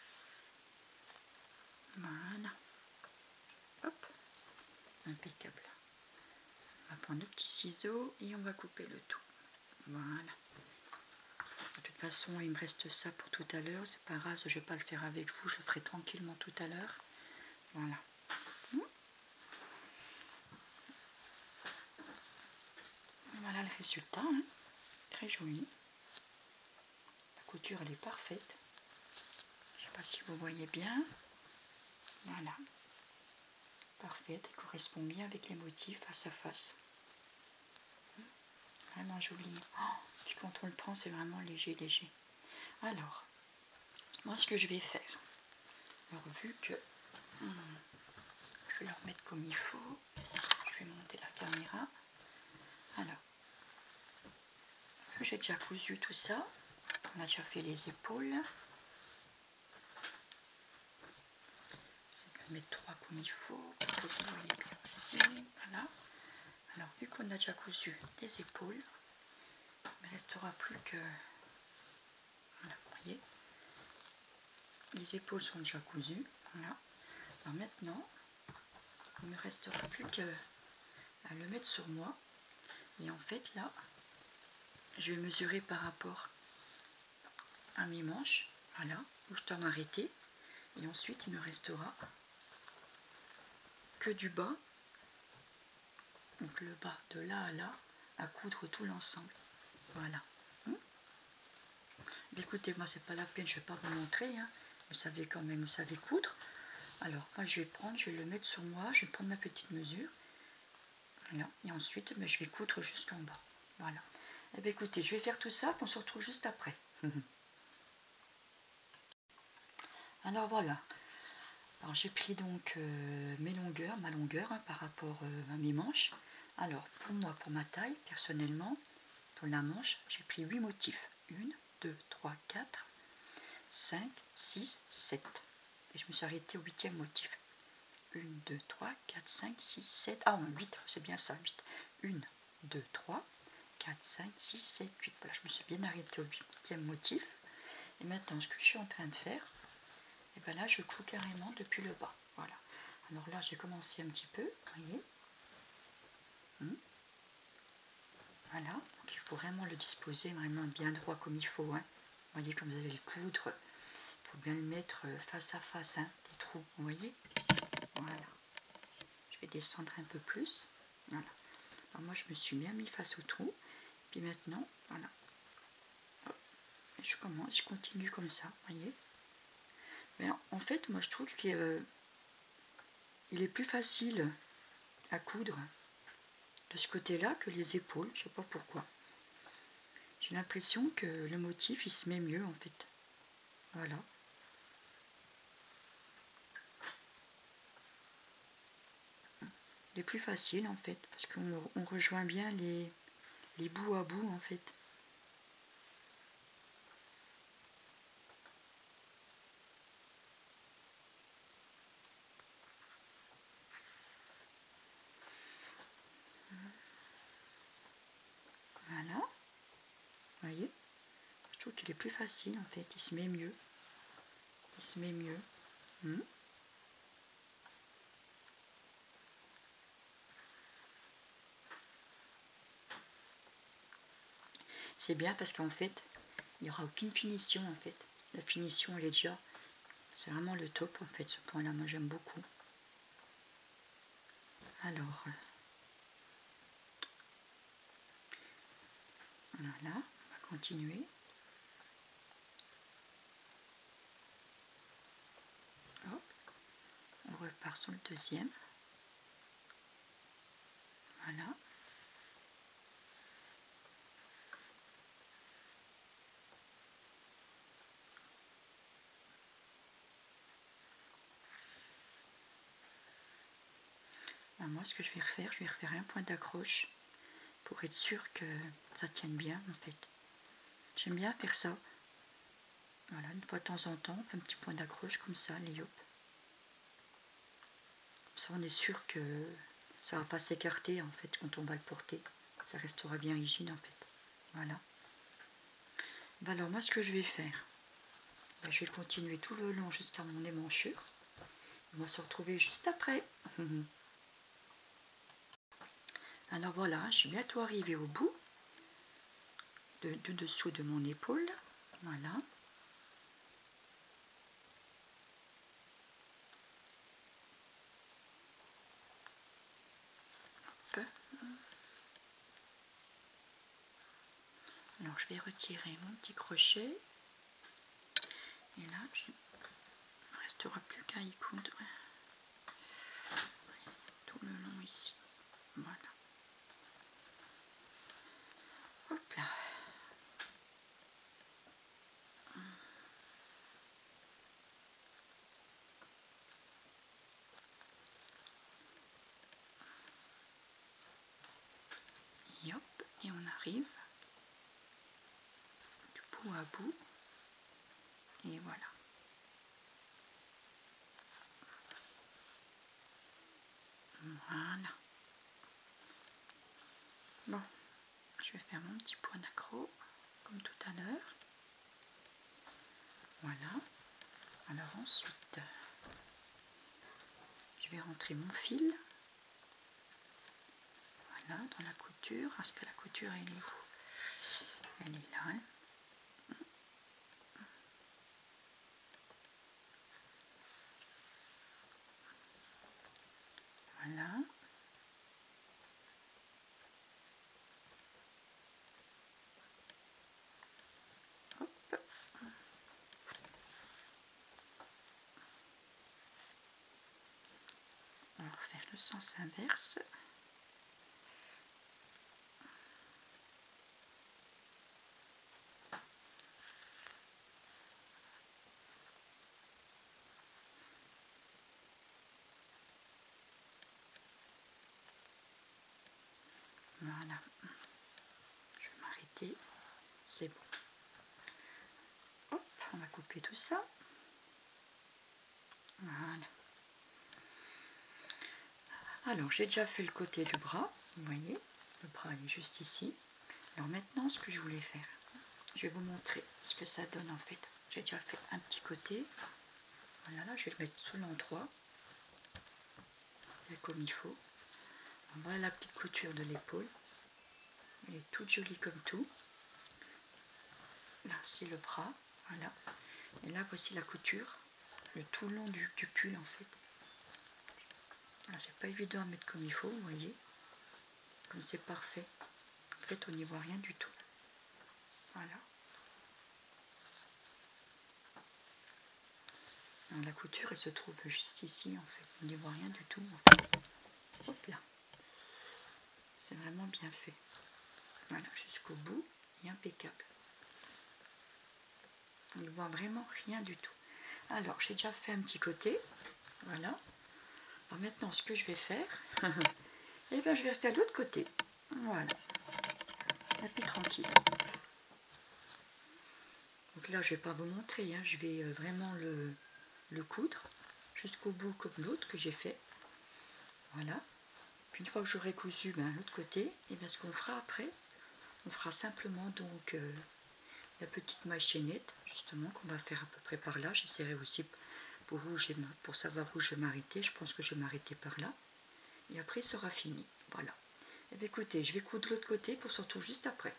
Speaker 1: Voilà. Hop. Impeccable. On va prendre le petit ciseau et on va couper le tout. Voilà. De toute façon, il me reste ça pour tout à l'heure. C'est pas grave, je vais pas le faire avec vous. Je le ferai tranquillement tout à l'heure. Voilà. Voilà le résultat. Hein. Très joli. La couture, elle est parfaite. Je sais pas si vous voyez bien. Voilà. Parfaite. Elle correspond bien avec les motifs face à face. Vraiment joli. Oh, puis quand on le prend, c'est vraiment léger, léger. Alors, moi, ce que je vais faire, alors vu que hum, je vais le remettre comme il faut, je vais monter la caméra. Alors, j'ai déjà cousu tout ça. On a déjà fait les épaules. Je vais mettre trois comme il faut, pour que vous voyez bien aussi. Voilà. Alors, vu qu'on a déjà cousu les épaules, il ne restera plus que... Voilà, vous voyez. Les épaules sont déjà cousues. Voilà. Alors maintenant, il ne me restera plus qu'à le mettre sur moi. Et en fait, là, je vais mesurer par rapport à mes manches. Voilà, où je dois m'arrêter. Et ensuite, il me restera que du bas. Donc le bas de là à là, à coudre tout l'ensemble. Voilà. Hum. Écoutez, moi, c'est pas la peine, je ne vais pas vous montrer. Hein. Vous savez quand même, vous savez coudre. Alors, moi, je vais prendre, je vais le mettre sur moi, je vais prendre ma petite mesure. Voilà. Et ensuite, mais je vais coudre jusqu'en bas. Voilà. Et bien, écoutez, je vais faire tout ça, puis on se retrouve juste après. Alors, voilà. Alors, j'ai pris donc euh, mes longueurs, ma longueur hein, par rapport euh, à mes manches. Alors, pour moi, pour ma taille, personnellement, pour la manche, j'ai pris huit motifs. un, deux, trois, quatre, cinq, six, sept. Et je me suis arrêtée au huitième motif. un, deux, trois, quatre, cinq, six, sept. Ah, non, huit, c'est bien ça, huit. un, deux, trois, quatre, cinq, six, sept, huit. Voilà, je me suis bien arrêtée au huitième motif. Et maintenant, ce que je suis en train de faire, et bien là, je couds carrément depuis le bas. Voilà. Alors là, j'ai commencé un petit peu, vous voyez. Hum. Voilà, donc il faut vraiment le disposer vraiment bien droit comme il faut. Hein. Vous voyez, comme vous allez le coudre, il faut bien le mettre face à face, hein, des trous, vous voyez. Voilà. Je vais descendre un peu plus. Voilà. Alors moi, je me suis bien mis face au trou. Puis maintenant, voilà. Hop. Et je commence, je continue comme ça, vous voyez. Mais en fait, moi, je trouve qu'il euh, est plus facile à coudre de ce côté-là que les épaules. Je sais pas pourquoi. J'ai l'impression que le motif, il se met mieux, en fait. Voilà. Il est plus facile, en fait, parce qu'on on rejoint bien les, les bouts à bout, en fait. Voilà. Vous voyez? Je trouve qu'il est plus facile, en fait. Il se met mieux. Il se met mieux. Hum. C'est bien parce qu'en fait, il n'y aura aucune finition, en fait. La finition, elle est déjà... C'est vraiment le top, en fait, ce point-là. Moi, j'aime beaucoup. Alors... Voilà, on va continuer. Hop. On repart sur le deuxième. Voilà. Alors moi, ce que je vais refaire, je vais refaire un point d'accroche pour être sûr que ça tienne bien en fait. J'aime bien faire ça. Voilà, une fois de temps en temps, on fait un petit point d'accroche comme ça, les hop. Comme ça, on est sûr que ça va pas s'écarter en fait quand on va le porter. Ça restera bien rigide en fait. Voilà. Ben alors moi, ce que je vais faire, ben, je vais continuer tout le long jusqu'à mon émanchure. On va se retrouver juste après. Alors voilà, je suis bientôt arrivée au bout de, de dessous de mon épaule. Voilà. Hop. Alors je vais retirer mon petit crochet. Et là, il ne restera plus qu'à y coudre tout le long ici. Voilà. Hop là. Et hop, et on arrive du bout à bout. Et voilà. Voilà. Bon, je vais faire mon petit point d'accro, comme tout à l'heure. Voilà. Alors ensuite, je vais rentrer mon fil. Voilà, dans la couture. Est-ce que la couture, elle est où? Elle est là. Hein. Voilà. Hop. On va faire le sens inverse. Voilà. Je vais m'arrêter. C'est bon. Hop, on va couper tout ça. Voilà. Alors, j'ai déjà fait le côté du bras. Vous voyez, le bras est juste ici. Alors maintenant, ce que je voulais faire, je vais vous montrer ce que ça donne en fait. J'ai déjà fait un petit côté. Voilà, là, je vais le mettre sous l'endroit. Comme il faut. Voilà la petite couture de l'épaule. Elle est toute jolie comme tout. Là, c'est le bras. Voilà. Et là, voici la couture. Le tout long du, du pull en fait. C'est pas évident à mettre comme il faut, vous voyez. Comme c'est parfait. En fait, on n'y voit rien du tout. Voilà. Alors, la couture, elle se trouve juste ici, en fait. On n'y voit rien du tout, en fait. Hop là. C'est vraiment bien fait. Voilà, jusqu'au bout, et impeccable. On ne voit vraiment rien du tout. Alors, j'ai déjà fait un petit côté. Voilà. Alors maintenant, ce que je vais faire, et bien, je vais rester à l'autre côté. Voilà. Et puis tranquille. Donc là, je ne vais pas vous montrer. Hein. Je vais vraiment le, le coudre jusqu'au bout comme l'autre que j'ai fait. Voilà. Puis une fois que j'aurai cousu ben, l'autre côté, et bien ce qu'on fera après, on fera simplement donc euh, la petite maille chaînette, justement, qu'on va faire à peu près par là. J'essaierai aussi pour, où pour savoir où je vais m'arrêter. Je pense que je vais m'arrêter par là. Et après, il sera fini. Voilà. Et bien écoutez, je vais coudre l'autre côté pour se retrouver juste après.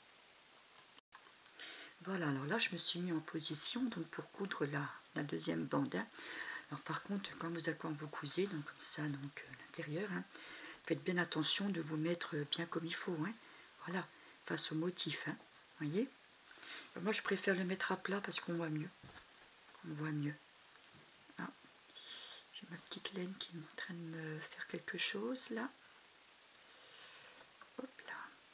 Speaker 1: Voilà, alors là, je me suis mis en position donc pour coudre la, la deuxième bande. Hein. Alors par contre, quand vous, quand vous cousez, donc comme ça, donc euh, l'intérieur, hein, faites bien attention de vous mettre bien comme il faut. Hein. Voilà, face au motif. Hein. Voyez. Alors, moi, je préfère le mettre à plat parce qu'on voit mieux. On voit mieux. Ah, j'ai ma petite laine qui est en train de me faire quelque chose là. Hop là.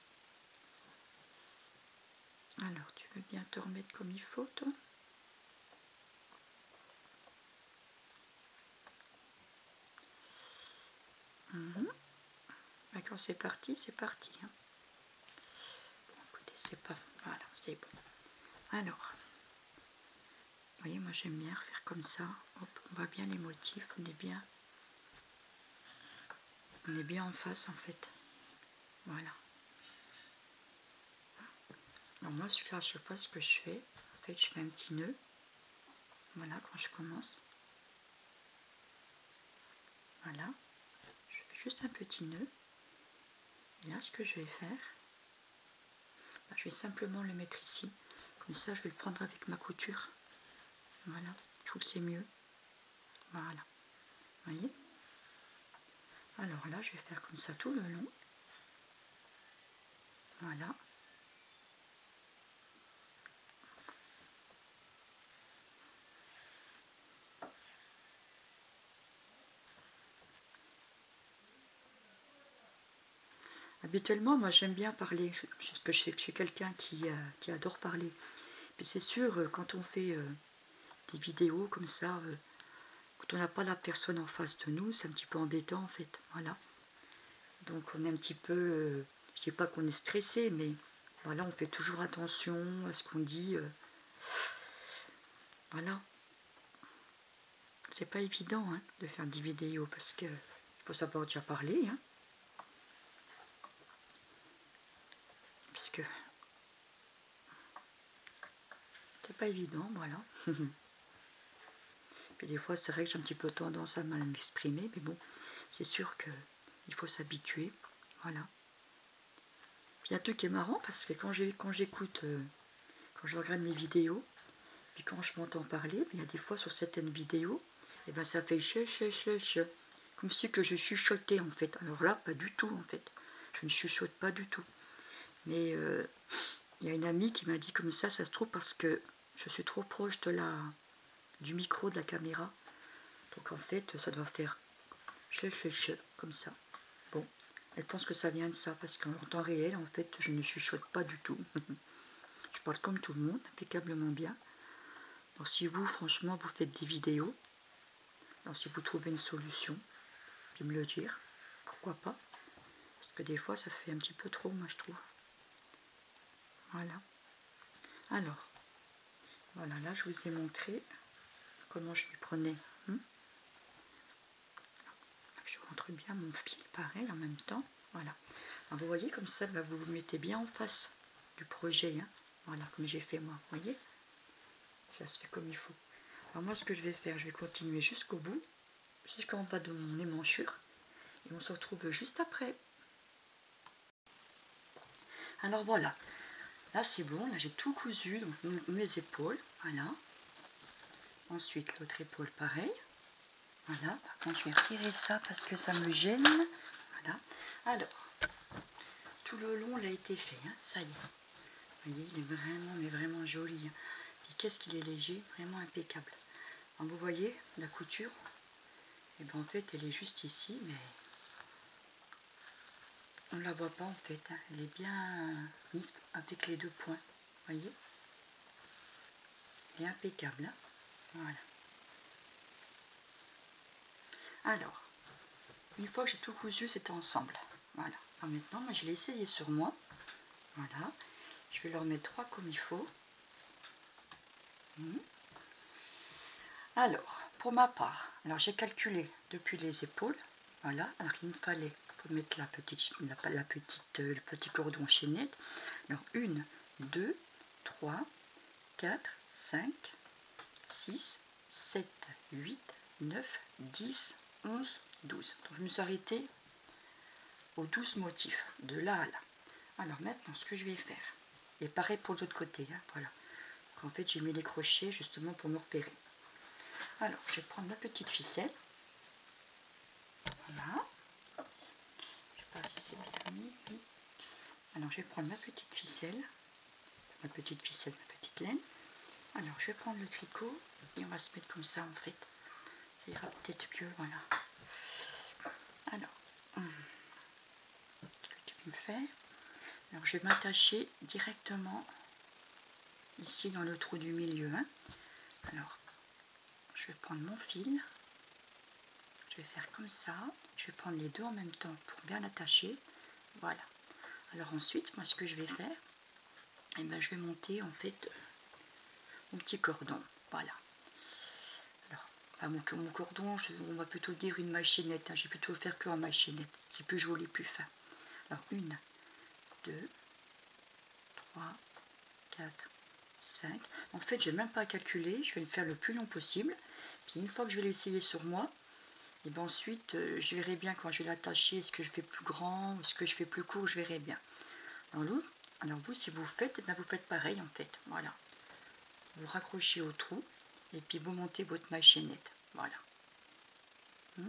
Speaker 1: Alors, tu veux bien te remettre comme il faut, toi? Mmh. quand c'est parti, c'est parti. Hein. Bon, écoutez, c'est pas... Voilà, c'est bon. Alors, vous voyez, moi j'aime bien faire comme ça. Hop, on voit bien les motifs, on est bien... On est bien en face, en fait. Voilà. Alors moi, celui-là, à chaque fois, ce que je fais, en fait, je fais un petit nœud. Voilà, quand je commence. Voilà. Je fais juste un petit nœud. Et là, ce que je vais faire, bah, je vais simplement le mettre ici. Comme ça, je vais le prendre avec ma couture. Voilà. Je trouve que c'est mieux. Voilà. Vous voyez? Alors là, je vais faire comme ça tout le long. Voilà. Habituellement, moi j'aime bien parler, parce que je sais que je suis quelqu'un qui, euh, qui adore parler. Mais c'est sûr, euh, quand on fait euh, des vidéos comme ça, euh, quand on n'a pas la personne en face de nous, c'est un petit peu embêtant en fait. Voilà. Donc on est un petit peu, euh, je ne dis pas qu'on est stressé, mais voilà, on fait toujours attention à ce qu'on dit. Euh, voilà. C'est pas évident hein, de faire des vidéos parce que il faut savoir déjà parler. Hein, parce que c'est pas évident, voilà. Puis des fois, c'est vrai que j'ai un petit peu tendance à mal m'exprimer, mais bon, c'est sûr qu'il faut s'habituer. Voilà. Puis un truc qui est marrant, parce que quand j'écoute, euh, quand je regarde mes vidéos, puis quand je m'entends parler, il y a des fois sur certaines vidéos, et ben ça fait che, che, che, che. Comme si que je chuchotais en fait. Alors là, pas du tout en fait. Je ne chuchote pas du tout. Mais euh, il y a une amie qui m'a dit comme ça, ça se trouve parce que je suis trop proche de la, du micro de la caméra. Donc en fait, ça doit faire che, che, che, comme ça. Bon, elle pense que ça vient de ça, parce qu'en temps réel, en fait, je ne chuchote pas du tout. Je parle comme tout le monde, impeccablement bien. Alors si vous, franchement, vous faites des vidéos, alors si vous trouvez une solution, de me le dire, pourquoi pas. Parce que des fois, ça fait un petit peu trop, moi, je trouve. Voilà. Alors, voilà, là, je vous ai montré comment je lui prenais. Hein, je montre bien mon fil, pareil, en même temps. Voilà. Alors, vous voyez, comme ça, bah, vous vous mettez bien en face du projet. Hein. Voilà, comme j'ai fait moi, vous voyez. Ça se fait comme il faut. Alors moi, ce que je vais faire, je vais continuer jusqu'au bout, jusqu'en bas de mon émanchure. Et on se retrouve juste après. Alors voilà. Là, c'est bon. Là, j'ai tout cousu. Donc, mes épaules. Voilà. Ensuite, l'autre épaule, pareil. Voilà. Par contre, je vais retirer ça parce que ça me gêne. Voilà. Alors, tout le long, il a été fait. Hein. Ça y est. Vous voyez, il est vraiment, mais vraiment joli. Hein. Et qu'est-ce qu'il est léger. Vraiment impeccable. Alors, vous voyez, la couture, et bien en fait, elle est juste ici, mais on ne la voit pas en fait. Hein. Elle est bien mise avec les deux points. Vous voyez, elle est impeccable. Hein. Voilà. Alors, une fois que j'ai tout cousu, c'était ensemble. Voilà. Alors maintenant, moi, je l'ai essayé sur moi. Voilà. Je vais le remettre droit comme il faut. Mmh. Alors, pour ma part, alors j'ai calculé depuis les épaules. Voilà. Alors, il me fallait pour mettre la petite, la, la petite, euh, le petit cordon chaînette. Alors, une, deux, trois, quatre, cinq, six, sept, huit, neuf, dix, onze, douze. Donc je me suis arrêtée aux douze motifs, de là à là. Alors maintenant, ce que je vais faire, et pareil pour l'autre côté, hein, voilà. En fait, j'ai mis les crochets justement pour me repérer. Alors, je vais prendre ma petite ficelle. Voilà. Je ne sais pas si c'est bien mis. Oui. Alors, je vais prendre ma petite ficelle. Ma petite ficelle, ma petite laine. Alors, je vais prendre le tricot et on va se mettre comme ça en fait. Ça ira peut-être mieux, voilà. Alors, ce que tu me fais. Alors, je vais m'attacher directement ici dans le trou du milieu. Hein. Alors, je vais prendre mon fil. Je vais faire comme ça. Je vais prendre les deux en même temps pour bien l'attacher. Voilà. Alors ensuite, moi ce que je vais faire, et eh ben, je vais monter en fait mon petit cordon. Voilà. Alors, enfin, mon, mon cordon, je, on va plutôt dire une machinette. Hein. Je vais plutôt faire que en machinette. C'est plus joli, plus fin. Alors, une, deux, trois, quatre, cinq. En fait, je n'ai même pas à calculer. Je vais le faire le plus long possible. Puis une fois que je vais l'essayer sur moi, et bien ensuite, euh, je verrai bien quand je vais l'attacher. Est-ce que je fais plus grand, est-ce que je fais plus court, je verrai bien. Alors, vous, alors vous si vous faites, ben vous faites pareil en fait. Voilà. Vous raccrochez au trou et puis vous montez votre machinette. Voilà. Hmm.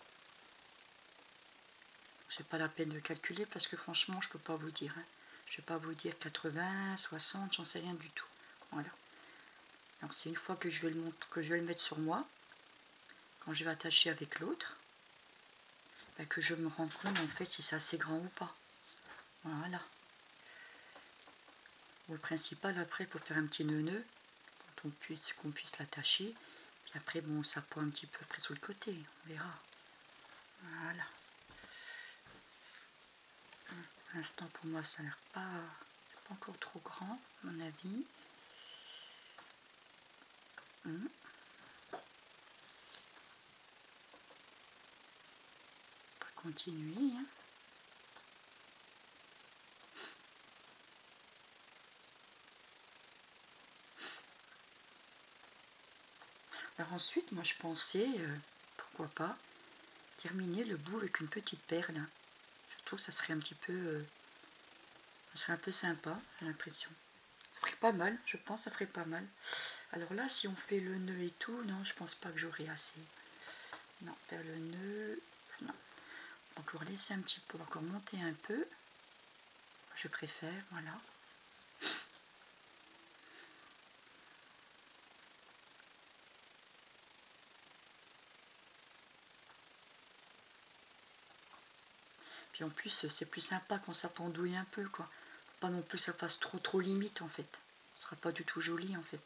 Speaker 1: C'est pas la peine de calculer parce que franchement, je peux pas vous dire. Hein. Je vais pas vous dire quatre-vingts, soixante, j'en sais rien du tout. Voilà. Donc c'est une fois que je vais le montre, que je vais le mettre sur moi, quand je vais attacher avec l'autre, ben que je me rends compte en fait si c'est assez grand ou pas. Voilà. Le principal après pour faire un petit nœud-nœud, quand on puisse qu'on puisse l'attacher. Puis après bon ça pointe un petit peu après sur le côté, on verra. Voilà. Pour l'instant pour moi ça n'a l'air pas, pas encore trop grand à mon avis. Hum. On va continuer. Hein. Alors ensuite, moi je pensais, euh, pourquoi pas, terminer le bout avec une petite perle. Je trouve que ça serait un petit peu, euh, ça serait un peu sympa, j'ai l'impression. Ça ferait pas mal, je pense que ça ferait pas mal. Alors là, si on fait le nœud et tout, non, je pense pas que j'aurai assez. Non, faire le nœud, non. On va encore laisser un petit peu, encore monter un peu. Je préfère, voilà. Puis en plus, c'est plus sympa quand ça pendouille un peu, quoi. Pas non plus que ça fasse trop trop limite, en fait. Ce sera pas du tout joli, en fait.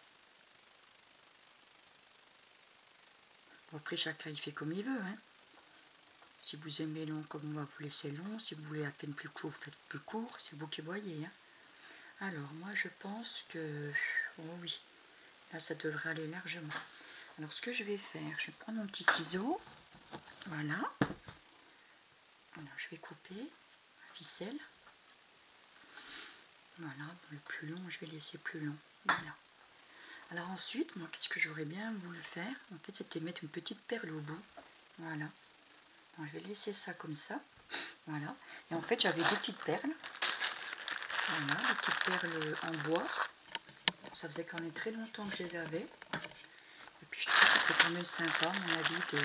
Speaker 1: Bon, après, chacun il fait comme il veut, hein. Si vous aimez long, comme moi, vous laissez long. Si vous voulez à peine plus court, faites plus court. C'est vous qui voyez, hein. Alors, moi, je pense que... Oh oui, là, ça devrait aller largement. Alors, ce que je vais faire, je vais prendre mon petit ciseau. Voilà. Alors, je vais couper la ficelle. Voilà, le plus long, je vais laisser plus long. Voilà. Alors ensuite, moi, qu'est-ce que j'aurais bien voulu faire? En fait, c'était mettre une petite perle au bout. Voilà. Bon, je vais laisser ça comme ça. Voilà. Et en fait, j'avais des petites perles. Voilà, des petites perles en bois. Ça faisait quand même très longtemps que je les avais. Et puis, je trouve que c'était quand même sympa, à mon avis, de,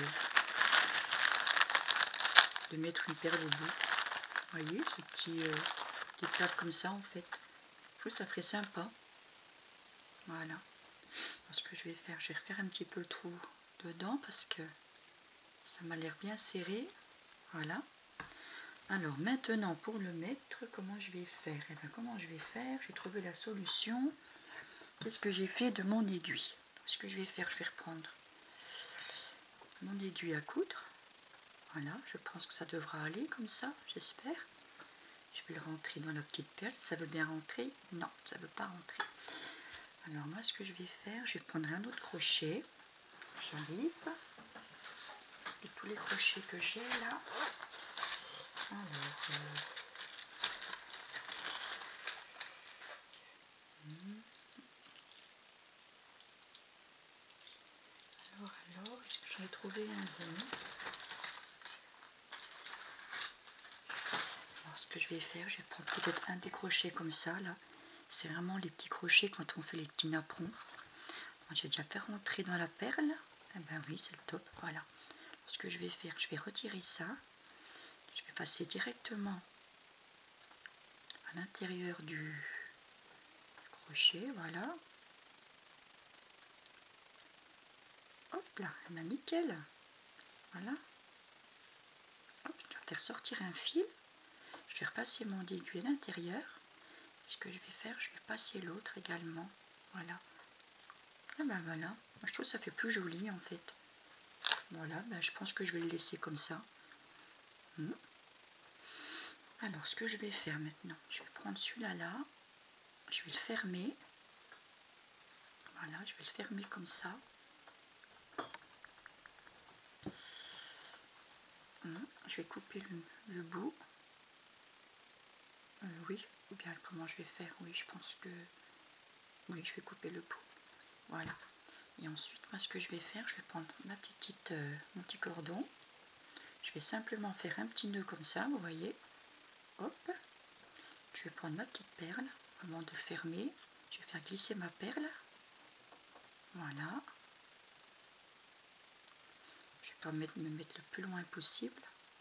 Speaker 1: de mettre une perle au bout. Vous voyez, ce petit, euh, petit cadre comme ça, en fait. Je trouve que ça ferait sympa. Voilà. Alors, ce que je vais faire, je vais refaire un petit peu le trou dedans parce que ça m'a l'air bien serré. Voilà. Alors maintenant pour le mettre, comment je vais faire? Et bien comment je vais faire? J'ai trouvé la solution. Qu'est-ce que j'ai fait de mon aiguille? Ce que je vais faire, je vais reprendre mon aiguille à coudre. Voilà, je pense que ça devra aller comme ça, j'espère. Je vais le rentrer dans la petite perle. Ça veut bien rentrer? Non, ça ne veut pas rentrer. Alors moi ce que je vais faire, je vais prendre un autre crochet. J'arrive. Et tous les crochets que j'ai là. Alors, euh, alors, alors, est-ce que j'en ai trouvé un bon? Alors, ce que je vais faire, je vais prendre peut-être un des crochets comme ça, là. C'est vraiment les petits crochets quand on fait les petits napperons. J'ai déjà fait rentrer dans la perle. Eh ben oui, c'est le top, voilà. Ce que je vais faire, je vais retirer ça. Je vais passer directement à l'intérieur du crochet, voilà. Hop là, elle m'a nickel. Voilà. Hop, je vais faire sortir un fil. Je vais repasser mon aiguille à l'intérieur. Ce que je vais faire, je vais passer l'autre également. Voilà. Et ben voilà. Moi, je trouve que ça fait plus joli en fait. Voilà, ben je pense que je vais le laisser comme ça. Hmm. Alors ce que je vais faire maintenant, je vais prendre celui-là là, je vais le fermer. Voilà, je vais le fermer comme ça. Je vais couper le, le bout. Euh, oui, ou bien comment je vais faire? Oui, je pense que... Oui, je vais couper le bout. Voilà. Et ensuite, moi, ce que je vais faire, je vais prendre ma petite, euh, mon petit cordon. Je vais simplement faire un petit nœud comme ça, vous voyez. Hop. Je vais prendre ma petite perle, avant de fermer. Je vais faire glisser ma perle. Voilà. Je vais pas mettre, me mettre le plus loin possible.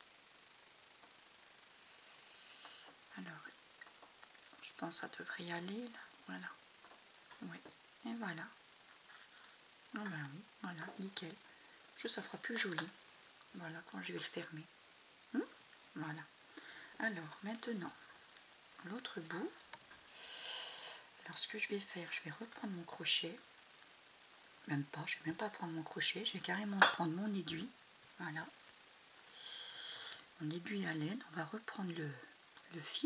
Speaker 1: Alors, je pense que ça devrait y aller, là. Voilà. Oui. Et voilà. Ah ben oui, voilà, nickel. Je, ça fera plus joli. Voilà, quand je vais le fermer. Hum, voilà. Alors, maintenant, l'autre bout. Alors, ce que je vais faire, je vais reprendre mon crochet. Même pas, je vais même pas prendre mon crochet. Je vais carrément prendre mon aiguille. Voilà. Mon aiguille à laine. On va reprendre le, le fil.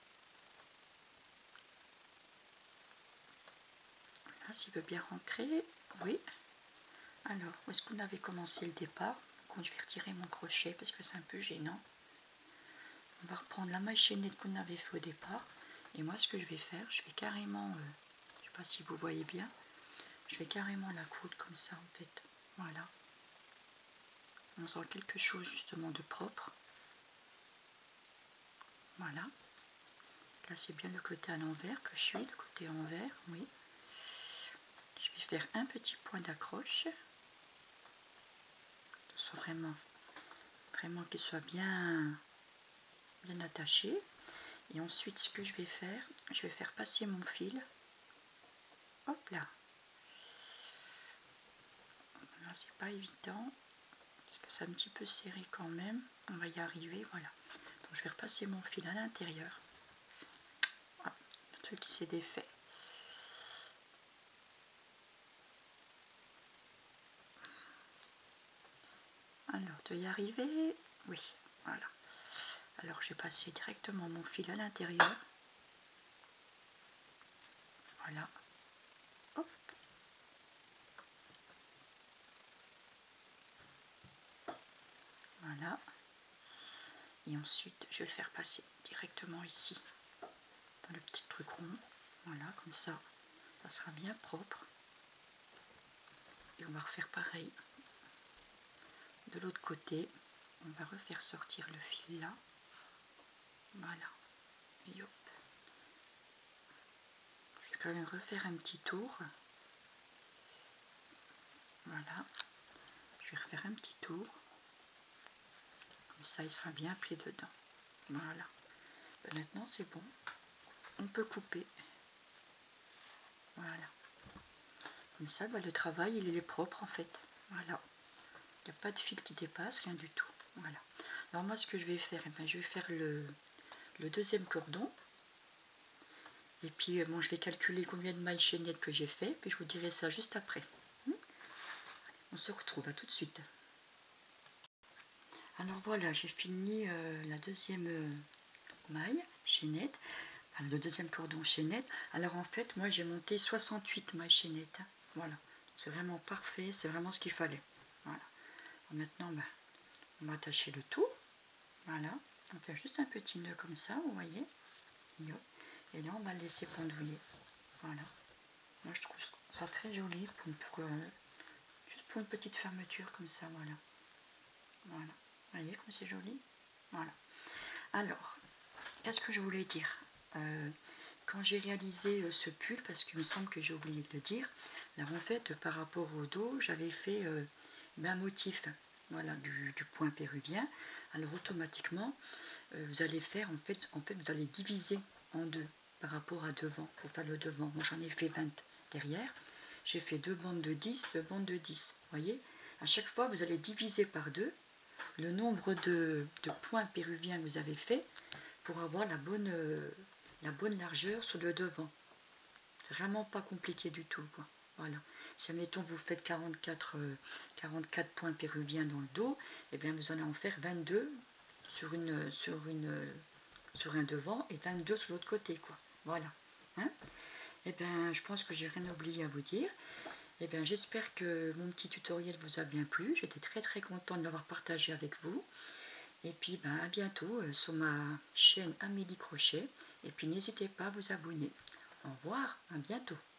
Speaker 1: Là, s'il veut bien rentrer. Oui. Alors, où est-ce qu'on avait commencé le départ? Quand je vais retirer mon crochet parce que c'est un peu gênant. On va reprendre la maille chaînette qu'on avait fait au départ. Et moi, ce que je vais faire, je vais carrément, euh, je ne sais pas si vous voyez bien, je vais carrément la coudre comme ça en fait. Voilà. On sent quelque chose justement de propre. Voilà. Là, c'est bien le côté à l'envers que je suis, le côté envers, oui. Je vais faire un petit point d'accroche. Que ce soit vraiment, vraiment qu'il soit bien, bien attaché. Et ensuite, ce que je vais faire, je vais faire passer mon fil. Hop là. Là, c'est pas évident. Parce que c'est un petit peu serré quand même. On va y arriver, voilà. Donc, je vais repasser mon fil à l'intérieur. Voilà, celui qui s'est défait. Alors, de y arriver, oui, voilà. Alors, j'ai passé directement mon fil à l'intérieur. Voilà. Hop. Voilà. Et ensuite, je vais le faire passer directement ici, dans le petit truc rond. Voilà, comme ça, ça sera bien propre. Et on va refaire pareil. De l'autre côté, on va refaire sortir le fil là. Voilà. Et hop. Je vais quand même refaire un petit tour. Voilà. Je vais refaire un petit tour. Comme ça, il sera bien pris dedans. Voilà. Et maintenant, c'est bon. On peut couper. Voilà. Comme ça, bah, le travail, il est propre en fait. Voilà. Il n'y a pas de fil qui dépasse, rien du tout. Voilà. Alors moi, ce que je vais faire, eh bien, je vais faire le, le deuxième cordon. Et puis, bon, je vais calculer combien de mailles chaînettes que j'ai fait. Puis je vous dirai ça juste après. On se retrouve, à tout de suite. Alors voilà, j'ai fini euh, la deuxième euh, maille chaînette. Enfin, le deuxième cordon chaînette. Alors en fait, moi j'ai monté soixante-huit mailles chaînettes. Hein. Voilà. C'est vraiment parfait, c'est vraiment ce qu'il fallait. Voilà. Alors maintenant, ben, on va attacher le tout. Voilà. On fait juste un petit nœud comme ça, vous voyez. Et là, on va le laisser pendouiller. Voilà. Moi, je trouve ça très joli pour, pour, euh, juste pour une petite fermeture comme ça, voilà. Voilà. Vous voyez comme c'est joli. Voilà. Alors, qu'est-ce que je voulais dire euh, quand j'ai réalisé euh, ce pull, parce qu'il me semble que j'ai oublié de le dire, alors en fait, par rapport au dos, j'avais fait euh, un motif, voilà, du, du point péruvien. Alors automatiquement, euh, vous allez faire, en fait, en fait, vous allez diviser en deux par rapport à devant, pour faire le devant. Moi, j'en ai fait vingt derrière. J'ai fait deux bandes de dix, deux bandes de dix. Vous voyez, à chaque fois, vous allez diviser par deux le nombre de, de points péruviens que vous avez fait pour avoir la bonne, euh, la bonne largeur sur le devant. C'est vraiment pas compliqué du tout, quoi. Voilà. Si admettons vous faites quarante-quatre, euh, quarante-quatre points péruviens dans le dos, et eh bien vous allez en faire vingt-deux sur une, sur une, sur un devant et vingt-deux sur l'autre côté, quoi. Voilà. Hein? Et bien, je pense que j'ai rien oublié à vous dire. Et bien, j'espère que mon petit tutoriel vous a bien plu. J'étais très très contente de l'avoir partagé avec vous. Et puis, ben, à bientôt euh, sur ma chaîne Amélie Crochet. Et puis, n'hésitez pas à vous abonner. Au revoir, à bientôt.